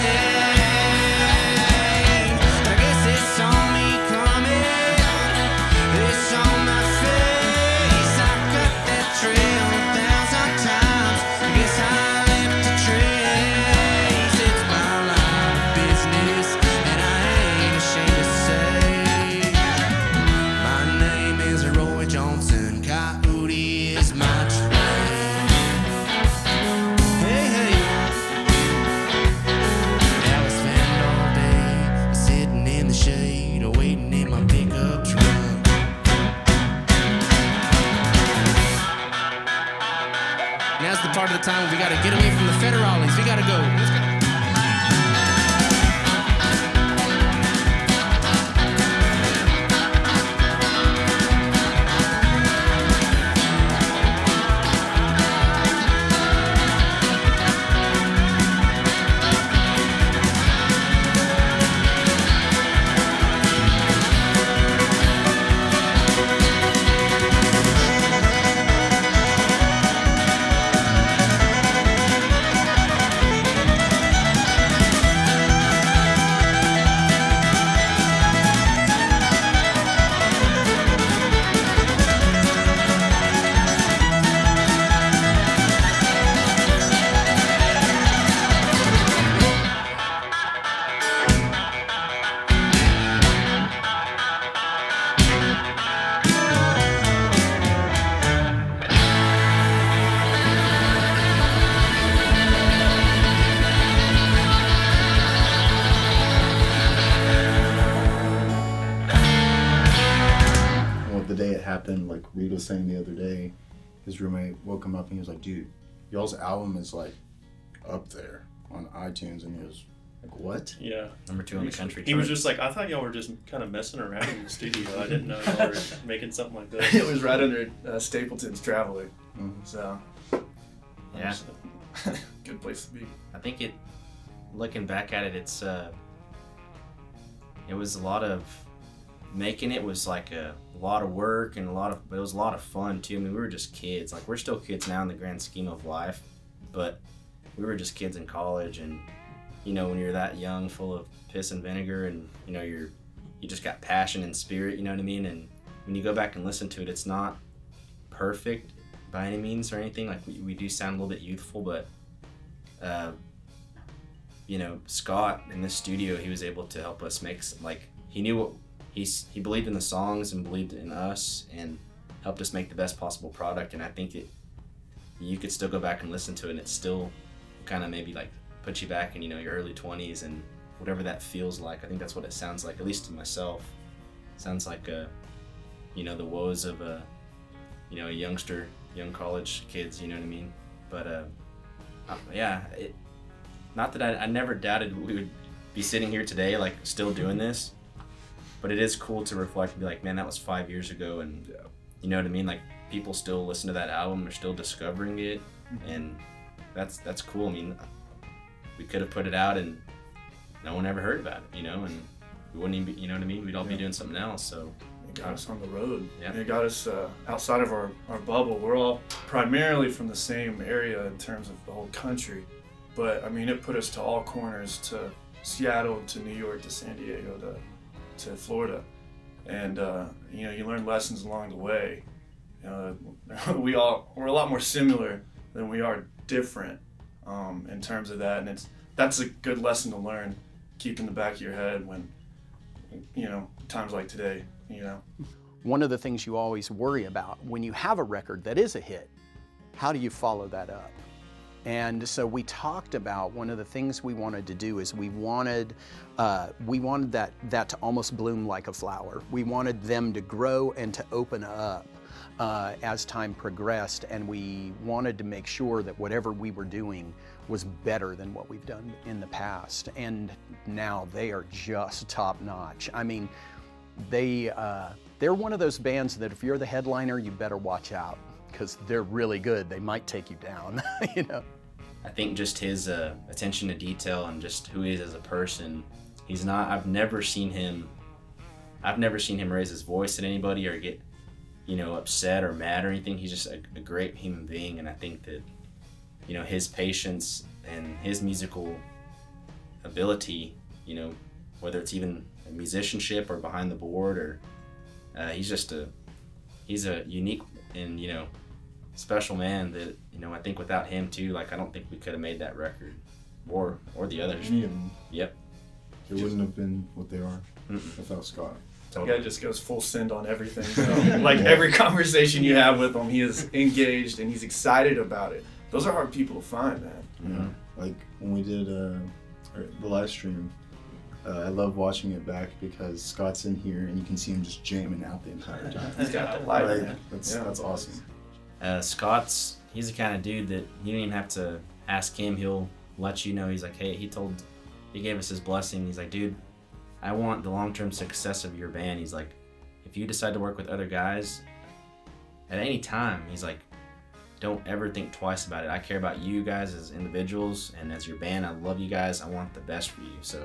name. I guess they saw me coming, they saw my face. I cut that trail. Part of the time we gotta get away from the federales. We gotta go. Let's go.
Happened, like Reed was saying the other day, his roommate woke him up and he was like, dude, y'all's album is like up there on iTunes, and he was like, what?
Yeah.
Number two on the country
He
chart.
was just like, I thought y'all were just kind of messing around in the studio. I didn't know y'all were making something like that.
It was right under uh, Stapleton's Traveling. Mm-hmm. So,
yeah.
Good place to be.
I think it, looking back at it, it's, uh, it was a lot of, making it was like a, a lot of work and a lot of, but it was a lot of fun too. I mean, we were just kids. Like, we're still kids now in the grand scheme of life, but we were just kids in college. And, you know, when you're that young, full of piss and vinegar, and, you know, you're, you just got passion and spirit, you know what I mean? And when you go back and listen to it, it's not perfect by any means or anything. Like, we, we do sound a little bit youthful, but, uh, you know, Scott in this studio, he was able to help us make, like, he knew what, He's, he believed in the songs and believed in us and helped us make the best possible product. And I think it, you could still go back and listen to it, and it still kind of maybe like put you back in, you know, your early twenties and whatever that feels like. I think that's what it sounds like, at least to myself. It sounds like, a, you know, the woes of a, you know, a youngster, young college kids, you know what I mean? But uh, uh, yeah, it, not that I, I never doubted we would be sitting here today, like still doing this. But it is cool to reflect and be like, man, that was five years ago, and yeah. You know what I mean? Like, people still listen to that album, they're still discovering it, mm-hmm. and that's that's cool. I mean, we could have put it out and no one ever heard about it, you know, and we wouldn't even be, you know what I mean? We'd all yeah. be doing something else, so.
It got us on the road.
Yeah.
It got us uh, outside of our, our bubble. We're all primarily from the same area in terms of the whole country, but I mean, it put us to all corners, to Seattle, to New York, to San Diego, to to Florida, and uh, you know, you learn lessons along the way. Uh, we all we're a lot more similar than we are different um, in terms of that, and it's that's a good lesson to learn. Keep in the back of your head when you know, times like today, you know.
One of the things you always worry about when you have a record that is a hit, how do you follow that up? And so we talked about one of the things we wanted to do is we wanted uh, we wanted that that to almost bloom like a flower. We wanted them to grow and to open up uh, as time progressed, and we wanted to make sure that whatever we were doing was better than what we've done in the past. And now they are just top notch. I mean, they uh, they're one of those bands that if you're the headliner, you better watch out, because they're really good. They might take you down, you know.
I think just his uh, attention to detail and just who he is as a person. He's not. I've never seen him. I've never seen him raise his voice at anybody or get, you know, upset or mad or anything. He's just a, a great human being, and I think that, you know, his patience and his musical ability, you know, whether it's even a musicianship or behind the board, or uh, he's just a he's a unique and, you know, special man that, you know, I think without him too, like I don't think we could have made that record, or or the others.
Yeah.
Yep.
It wouldn't have been what they are
Mm-mm.
without Scott.
The guy just goes full send on everything. So, like every conversation you have with him, he is engaged and he's excited about it. Those are hard people to find, man.
Yeah. Like when we did uh, the live stream, uh, I love watching it back because Scott's in here and you can see him just jamming out the entire time.
He's got the light.
Like,
man.
that's
Yeah.
that's awesome.
Uh, Scott's, he's the kind of dude that you don't even have to ask him. He'll let you know. He's like, hey, he told, he gave us his blessing. He's like, dude, I want the long-term success of your band. He's like, if you decide to work with other guys at any time, he's like, don't ever think twice about it. I care about you guys as individuals and as your band. I love you guys. I want the best for you. So,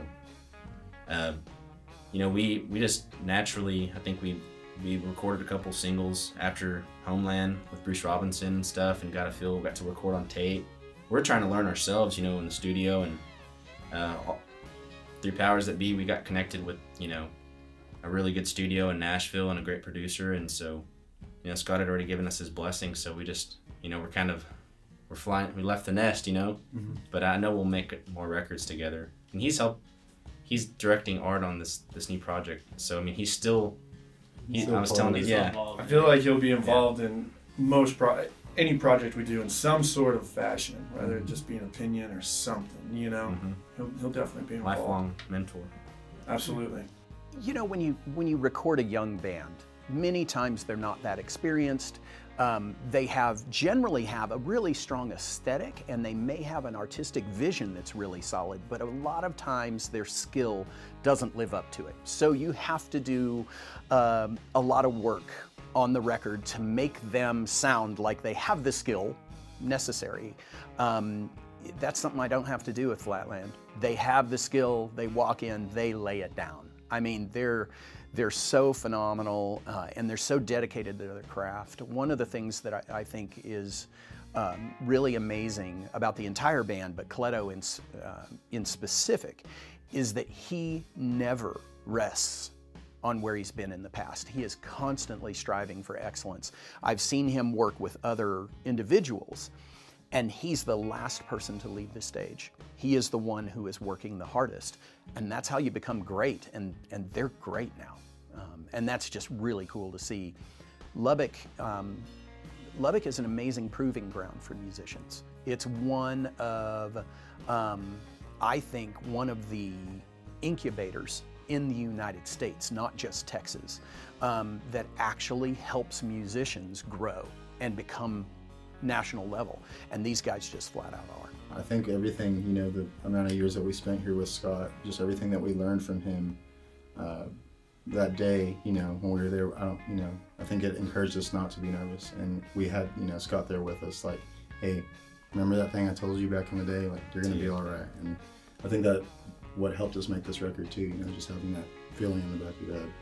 uh, you know, we, we just naturally, I think we we recorded a couple singles after Homeland with Bruce Robinson and stuff, and got a feel, got to record on tape. We're trying to learn ourselves, you know, in the studio, and uh, through Powers That Be, we got connected with, you know, a really good studio in Nashville and a great producer, and so, you know, Scott had already given us his blessing, so we just, you know, we're kind of, we're flying, we left the nest, you know, mm-hmm. But I know we'll make more records together, and he's helped, he's directing art on this this new project, so I mean, he's still, he, I was telling you, yeah.
I feel like he'll be involved yeah. in most pro any project we do in some sort of fashion, whether it just be an opinion or something, you know.
Mm-hmm.
He'll he'll definitely be involved.
Lifelong mentor.
Absolutely.
You know, when you when you record a young band, many times they're not that experienced. Um, they have generally have a really strong aesthetic, and they may have an artistic vision that's really solid, but a lot of times their skill doesn't live up to it. So you have to do um, a lot of work on the record to make them sound like they have the skill necessary. Um, that's something I don't have to do with Flatland. They have the skill, they walk in, they lay it down. I mean, they're They're so phenomenal, uh, and they're so dedicated to their craft. One of the things that I, I think is um, really amazing about the entire band, but Cleto in, uh, in specific, is that he never rests on where he's been in the past. He is constantly striving for excellence. I've seen him work with other individuals, and he's the last person to leave the stage. He is the one who is working the hardest, and that's how you become great, and, and they're great now. Um, and that's just really cool to see. Lubbock, um, Lubbock is an amazing proving ground for musicians. It's one of, um, I think, one of the incubators in the United States, not just Texas, um, that actually helps musicians grow and become national level. And these guys just flat out are.
I think everything, you know, the amount of years that we spent here with Scott, just everything that we learned from him, uh, that day, you know, when we were there, I don't, you know, I think it encouraged us not to be nervous. And we had, you know, Scott there with us, like, hey, remember that thing I told you back in the day? Like, you're gonna be all right. And I think that what helped us make this record too, you know, just having that feeling in the back of your head.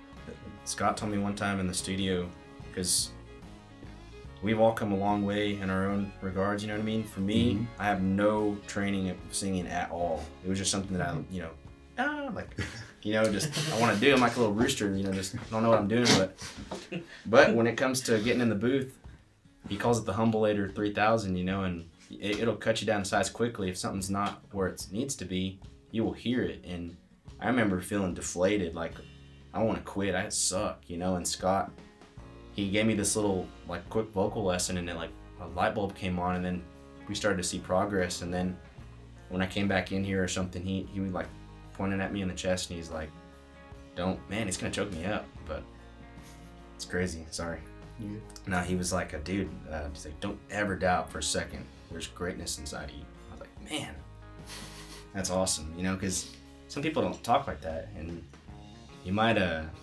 Scott told me one time in the studio, because we've all come a long way in our own regards, you know what I mean? For me, mm-hmm. I have no training of singing at all. It was just something that I, you know, ah, like, you know, just, I want to do. I'm like a little rooster, you know, just I don't know what I'm doing, but but when it comes to getting in the booth, he calls it the Humbleator three thousand, you know, and it, it'll cut you down to size quickly. If something's not where it needs to be, you will hear it, and I remember feeling deflated, like I want to quit, I suck, you know. And Scott, he gave me this little like quick vocal lesson, and then like a light bulb came on, and then we started to see progress. And then when I came back in here or something, he he was like pointing at me in the chest, and he's like, "Don't, man, it's gonna choke me up." But it's crazy. Sorry.
Yeah.
No, he was like a dude. Uh, he's like, "Don't ever doubt for a second. There's greatness inside of you." I was like, man, that's awesome, you know, because some people don't talk like that, and you might, uh, like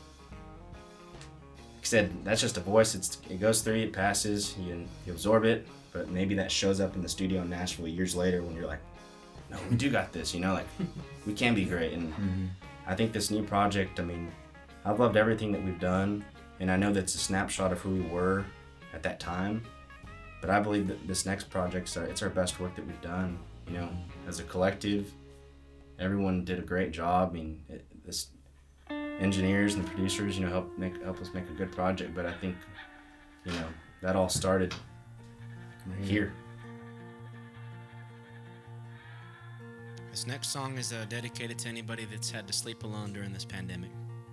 I said, that's just a voice. It's it goes through you, it passes, you, you absorb it, but maybe that shows up in the studio in Nashville years later when you're like, no, we do got this, you know, like we can be great. And mm-hmm. I think this new project, I mean, I've loved everything that we've done, and I know that's a snapshot of who we were at that time, but I believe that this next project, it's our best work that we've done, you know, as a collective. Everyone did a great job. I mean, it, this engineers and the producers, you know, help make help us make a good project. But I think, you know, that all started right here.
This next song is uh, dedicated to anybody that's had to sleep alone during this pandemic.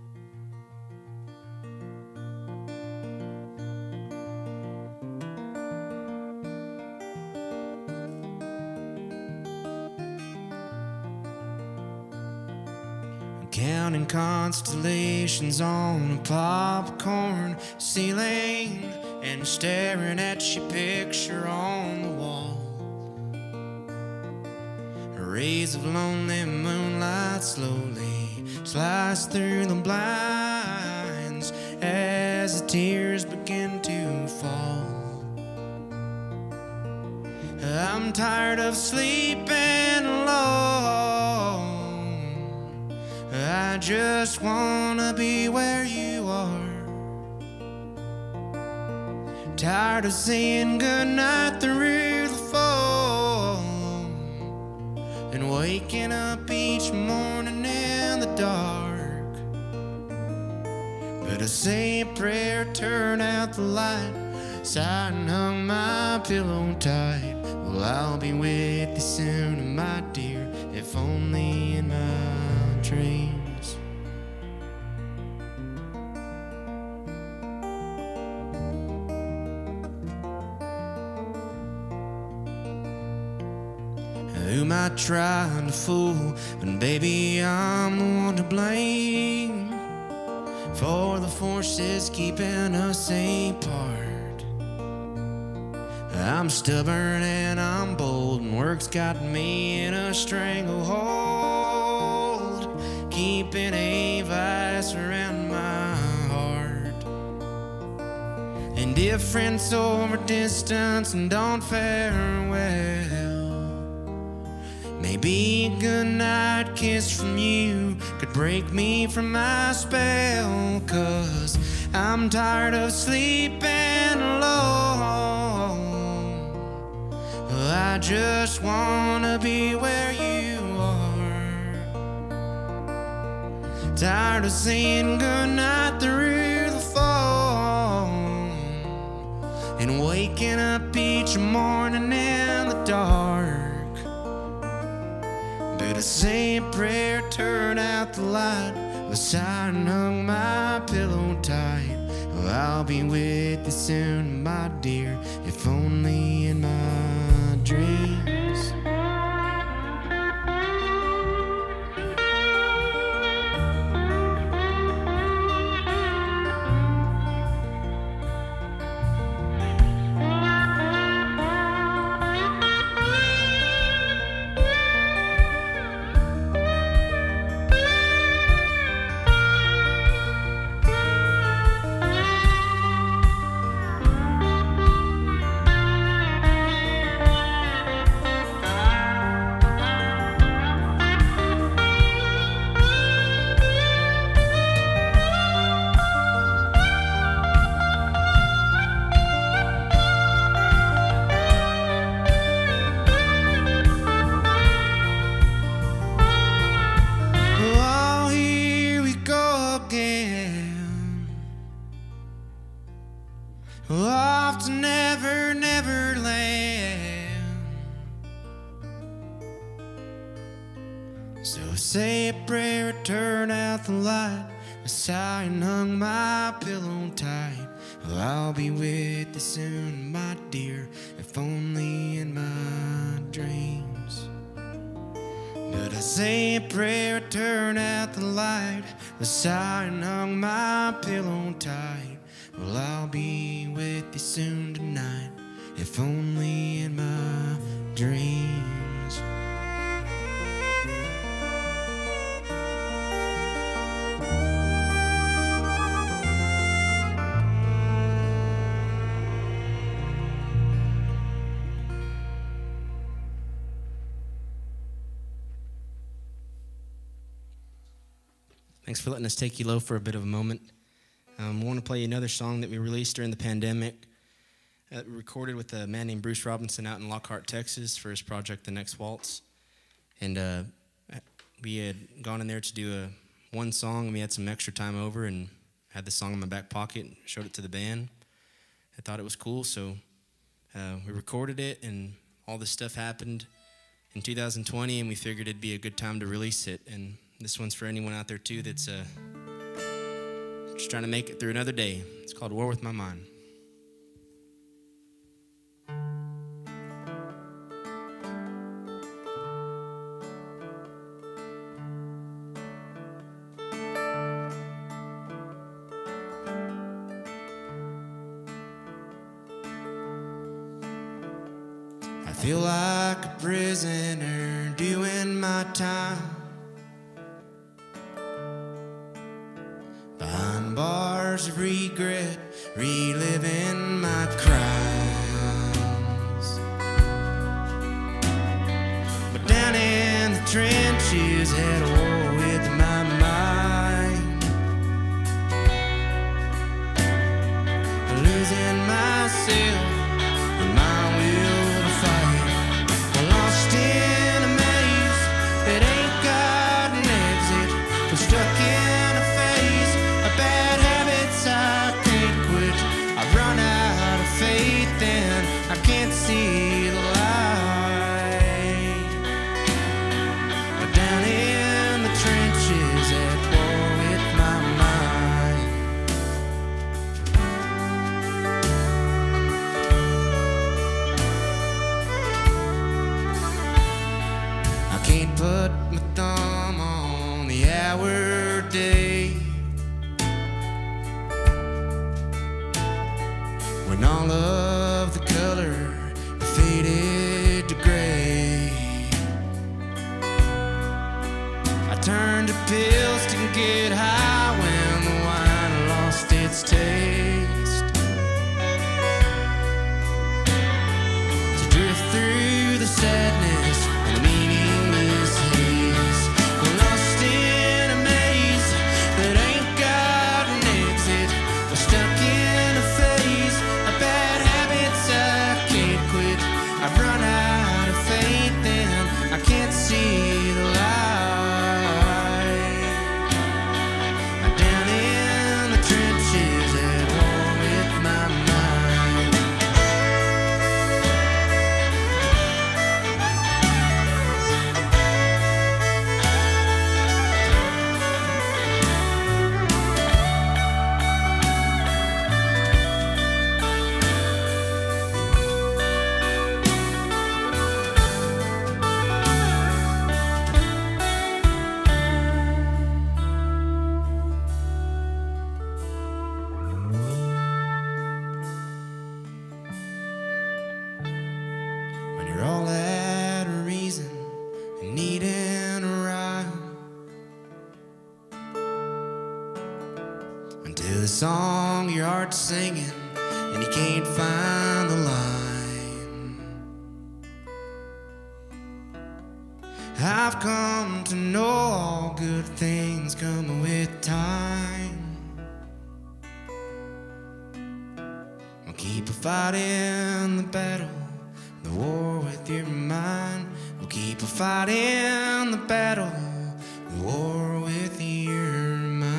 Counting constellations on a popcorn ceiling and staring at your picture on the wall. Rays of lonely moonlight slowly slice through the blinds as the tears begin to fall. I'm tired of sleeping alone. I just wanna be where you are. Tired of saying goodnight through the phone and waking up each morning in the dark. But I say a prayer, turn out the light, sighed and hung my pillow tight. Well, I'll be with you soon, my dear, if only in my dreams. Who am I trying to fool? But baby, I'm the one to blame for the forces keeping us apart. I'm stubborn and I'm bold, and work's got me in a stranglehold, keeping a vice around my heart. Indifference over distance and don't fare well. Maybe a goodnight kiss from you could break me from my spell, 'cause I'm tired of sleeping alone. I just wanna be where you are. Tired of saying goodnight through the phone and waking up each morning in the dark. But I say a prayer, turn out the light, beside and hung my pillow tight. Oh, I'll be with you soon, my dear, if only in my dreams. So I say a prayer, turn out the light. I sigh and hung my pillow tight. Well, I'll be with you soon, my dear, if only in my dreams. But I say a prayer, turn out the light. I sigh and hung my pillow tight. Well, I'll be with you soon tonight, if only in my dreams.
Thanks for letting us take you low for a bit of a moment. Um, I want to play you another song that we released during the pandemic. Uh, we recorded with a man named Bruce Robinson out in Lockhart, Texas for his project, The Next Waltz. And uh, we had gone in there to do a one song, and we had some extra time over and had the song in my back pocket and showed it to the band. I thought it was cool, so uh, we recorded it, and all this stuff happened in two thousand twenty, and we figured it'd be a good time to release it. And this one's for anyone out there, too, that's uh, just trying to make it through another day. It's called War With My Mind.
I feel like a prisoner doing my time behind bars of regret, reliving my crimes. But down in the trenches, at war with my mind, losing myself and my will to fight. We're lost in a maze that ain't got an exit. We're stuck in a phase of bad habits I can't quit. I've run out of faith and I can't see the light. But down in the trenches, at war with my mind. I can't put my thumb on the hour, day, when all of the color faded to gray. I turned to pills to get high when the wine lost its taste, to drift through the sadness and the meaningless haze. We're lost in a maze that ain't got an exit. We're stuck in a phase of bad habits I can't quit. I've run out of faith and I can't see the light. I'm down in the trenches, at war with my mind. When you're all out of reason and needing a rhyme, until the song your heart's singing and you can't find the line. I've come to know all good things come with time. Well, keep a fighting the battle, the war with your mind. We'll keep a fighting the battle, the war with your mind.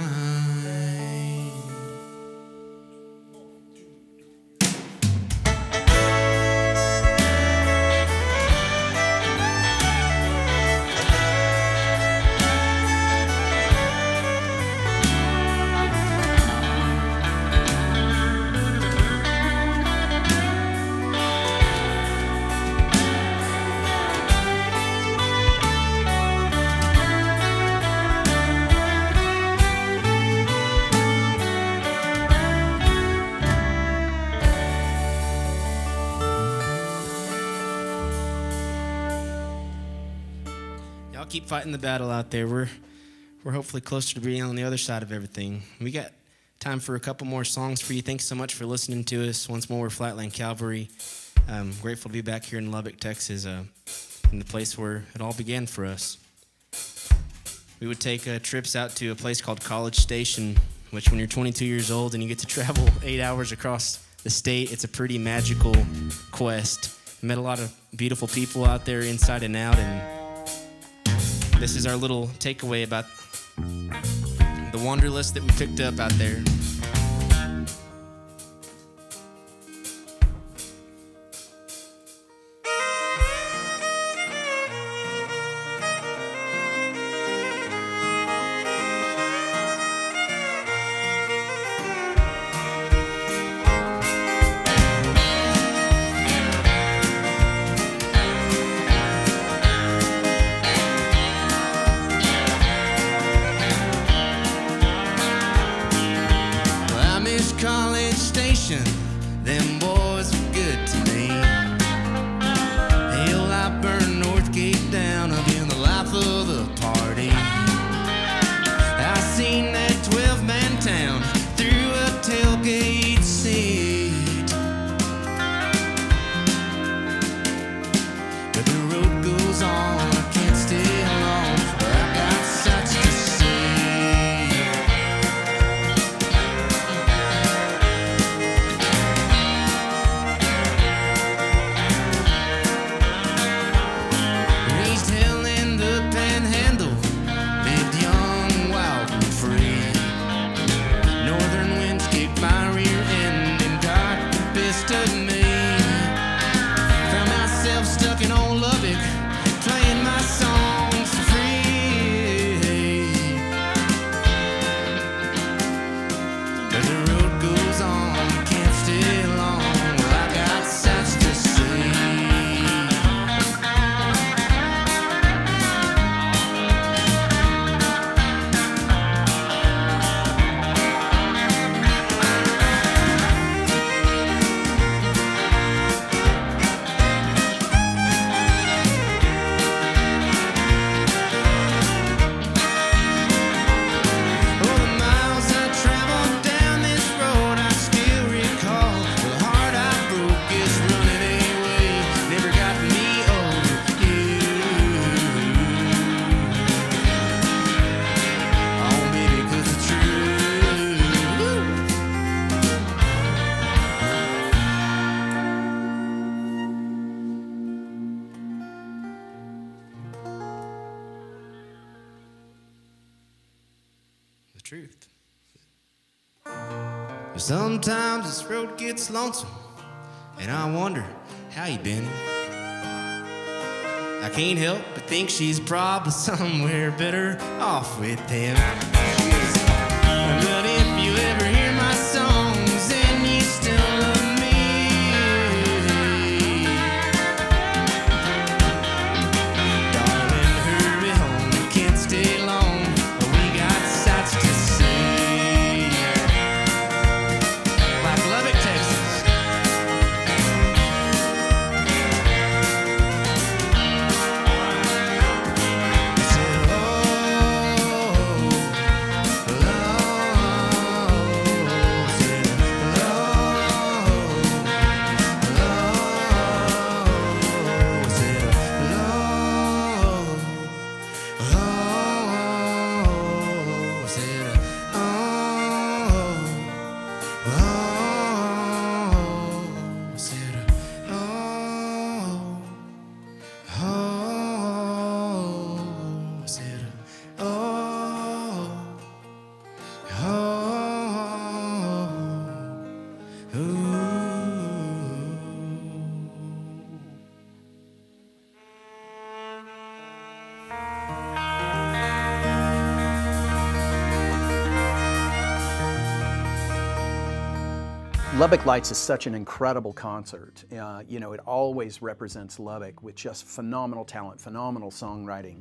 Y'all keep fighting the battle out there. We're, we're hopefully closer to being on the other side of everything. We got time for a couple more songs for you. Thanks so much for listening to us. Once more, we're Flatland Cavalry. Um, grateful to be back here in Lubbock, Texas, uh, in the place where it all began for us. We would take uh, trips out to a place called College Station, which when you're twenty-two years old and you get to travel eight hours across the state, it's a pretty magical quest. Met a lot of beautiful people out there inside and out, and this is our little takeaway about the wanderlust that we picked up out there.
College Station, them boys were good to me. Hell, I burned Northgate down, I've been the life of the party. I seen that twelve-man town through a tailgate seat. But the road goes on, I can't stay long, but I got such to say.
Truth.
Sometimes this road gets lonesome, and I wonder how you been. I can't help but think she's probably somewhere better off with him. But if you ever hear my songs, then you still love me. Darling, hurry home, we can't stay long. We got sights to see. Like Lubbock, Texas. I said, oh,
Lubbock Lights is such an incredible concert. Uh, you know, it always represents Lubbock with just phenomenal talent, phenomenal songwriting.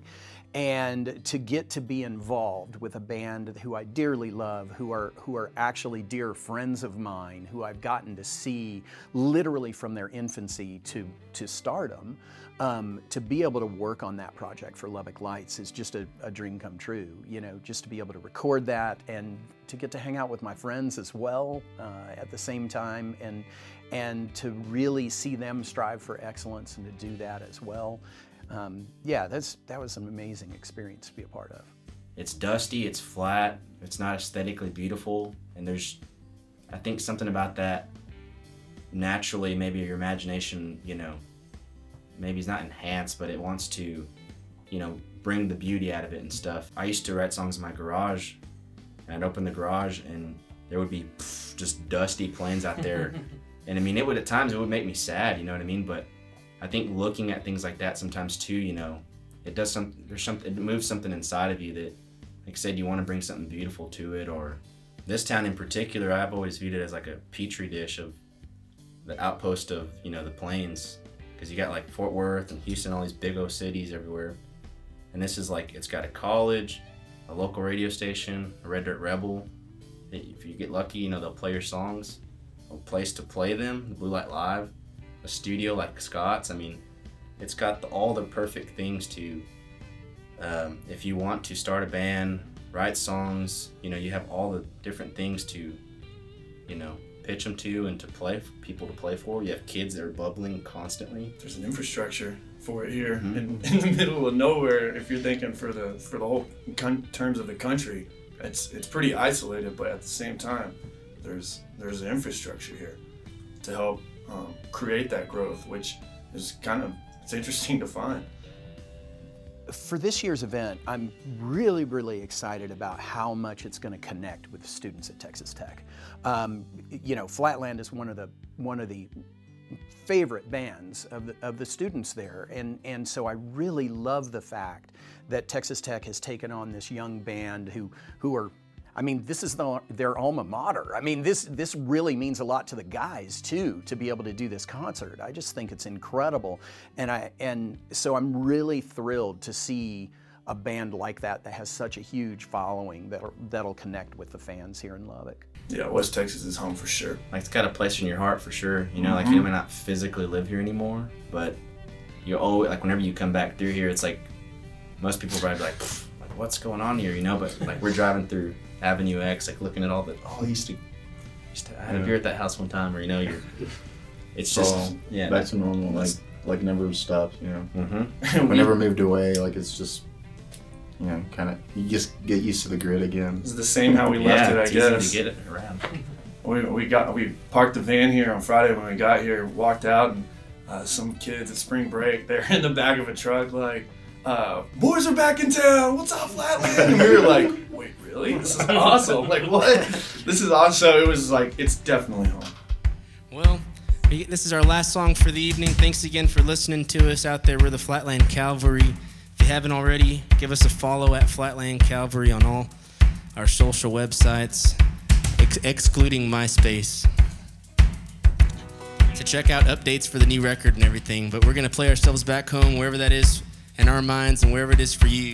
And to get to be involved with a band who I dearly love, who are who are actually dear friends of mine, who I've gotten to see literally from their infancy to to stardom, um, to be able to work on that project for Lubbock Lights is just a, a dream come true. You know, just to be able to record that and to get to hang out with my friends as well uh, at the same time, and and to really see them strive for excellence and to do that as well. Um, yeah, that's, that was an amazing experience to be a part of.
It's dusty, it's flat, it's not aesthetically beautiful, and there's, I think something about that, naturally, maybe your imagination, you know, maybe it's not enhanced, but it wants to, you know, bring the beauty out of it and stuff. I used to write songs in my garage, and I'd open the garage, and there would be pff, just dusty plains out there. And I mean, it would, at times, it would make me sad, you know what I mean? But I think looking at things like that sometimes too, you know, it does some, there's something, it moves something inside of you that, like I said, you want to bring something beautiful to it. Or this town in particular, I've always viewed it as like a petri dish of the outpost of, you know, the plains, because you got like Fort Worth and Houston, all these big old cities everywhere. And this is like, it's got a college, a local radio station, a Red Dirt Rebel. If you get lucky, you know, they'll play your songs, a place to play them, the Blue Light Live, a studio like Scott's. I mean, it's got the, all the perfect things to, um, if you want to start a band, write songs, you know, you have all the different things to, you know, pitch them to and to play, for people to play for. You have kids that are bubbling constantly.
There's an infrastructure for it here
Mm-hmm.
in, in the middle of nowhere. If you're thinking for the for the whole con terms of the country, it's it's pretty isolated, but at the same time, there's there's an infrastructure here to help Um, create that growth, which is kind of, it's interesting to find.
For this year's event, I'm really, really excited about how much it's going to connect with students at Texas Tech. Um, you know, Flatland is one of the one of the favorite bands of the, of the students there, and and so I really love the fact that Texas Tech has taken on this young band who who are, I mean, this is the, their alma mater. I mean, this this really means a lot to the guys too, to be able to do this concert. I just think it's incredible, and I and so I'm really thrilled to see a band like that that has such a huge following that'll that'll connect with the fans here in Lubbock.
Yeah, West Texas is home for sure.
Like, it's got a place in your heart for sure. You know,
Mm-hmm.
like you may not physically live here anymore, but you always, like whenever you come back through here, it's like most people probably be like, like, what's going on here, you know? But like we're driving through Avenue X, like looking at all the, oh, I used to, used to I had a beer at that house one time, or you know, you're, it's just,
all
yeah.
back to normal, like like never stopped, you know.
Mm-hmm.
We never moved away, like it's just, you know, kind of, you just get used to the grid again.
It's the same how we
Yeah,
left it, I
it's
guess.
easy to get it around.
We, we got we parked the van here on Friday when we got here, walked out, and uh, some kids at spring break, they're in the back of a truck like, uh, boys are back in town, what's up, Flatland? And we were like, wait, really? This is awesome. Like, what? This is awesome. So it was like, it's definitely home.
Well, this is our last song for the evening. Thanks again for listening to us out there. We're the Flatland Cavalry. If you haven't already, give us a follow at Flatland Cavalry on all our social websites, ex excluding MySpace, to check out updates for the new record and everything. But we're going to play ourselves back home, wherever that is in our minds and wherever it is for you.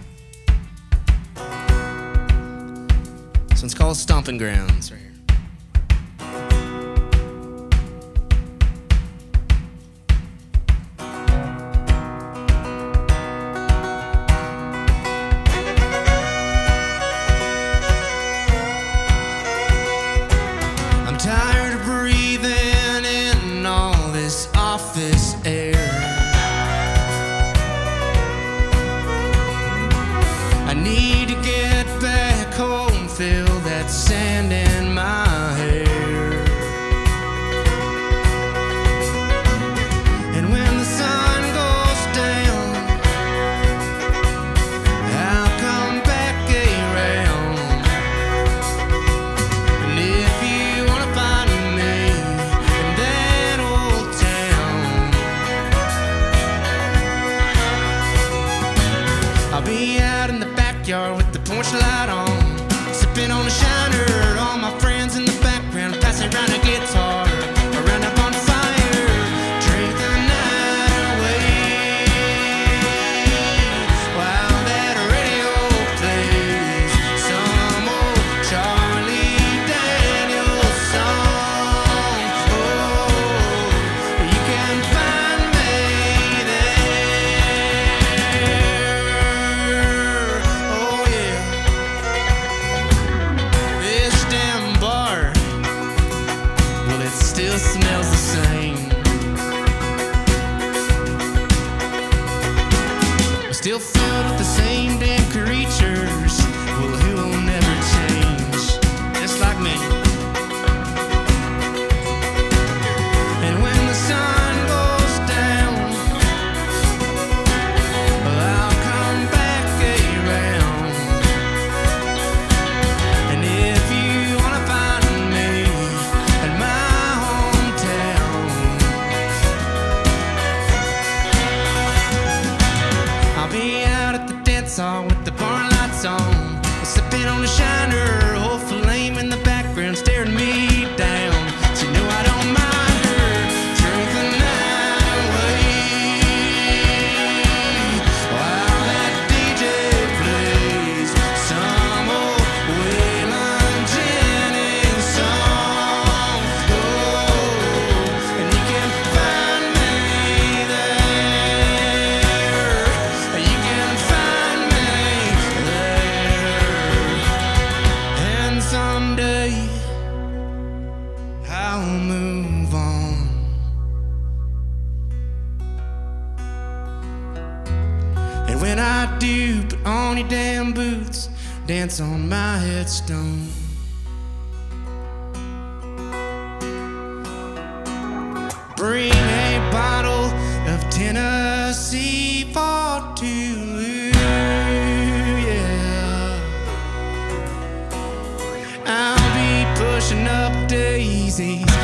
This one's called Stomping Grounds right here. I'm tired of breathing in all this office air. I need to get back home, feel that sand in my hair. And when the sun goes down, I'll come back around. And if you wanna find me in that old town, I'll be out in the backyard with the porch light on, sipping on a shiner. All my friends in the background passing around a guitar, around up on fire, drink the night away while still filled with the same damn creatures, well, who will never change, just like me. And when the sun goes down, well, I'll come back around. And if you wanna find me in my hometown, I'll be out at the dance hall with the barn lights on, sipping on a shiner, whole flame in the background staring me down. So you know I don't mind her drink the night away while that D J plays some old Waylon Jennings song. Oh, and you can find me there. You can find me there. And someday I'll move on. And when I do, put on your damn boots, dance on my headstone. Bring a bottle of Tennessee for two, yeah. I'll be pushing up daisies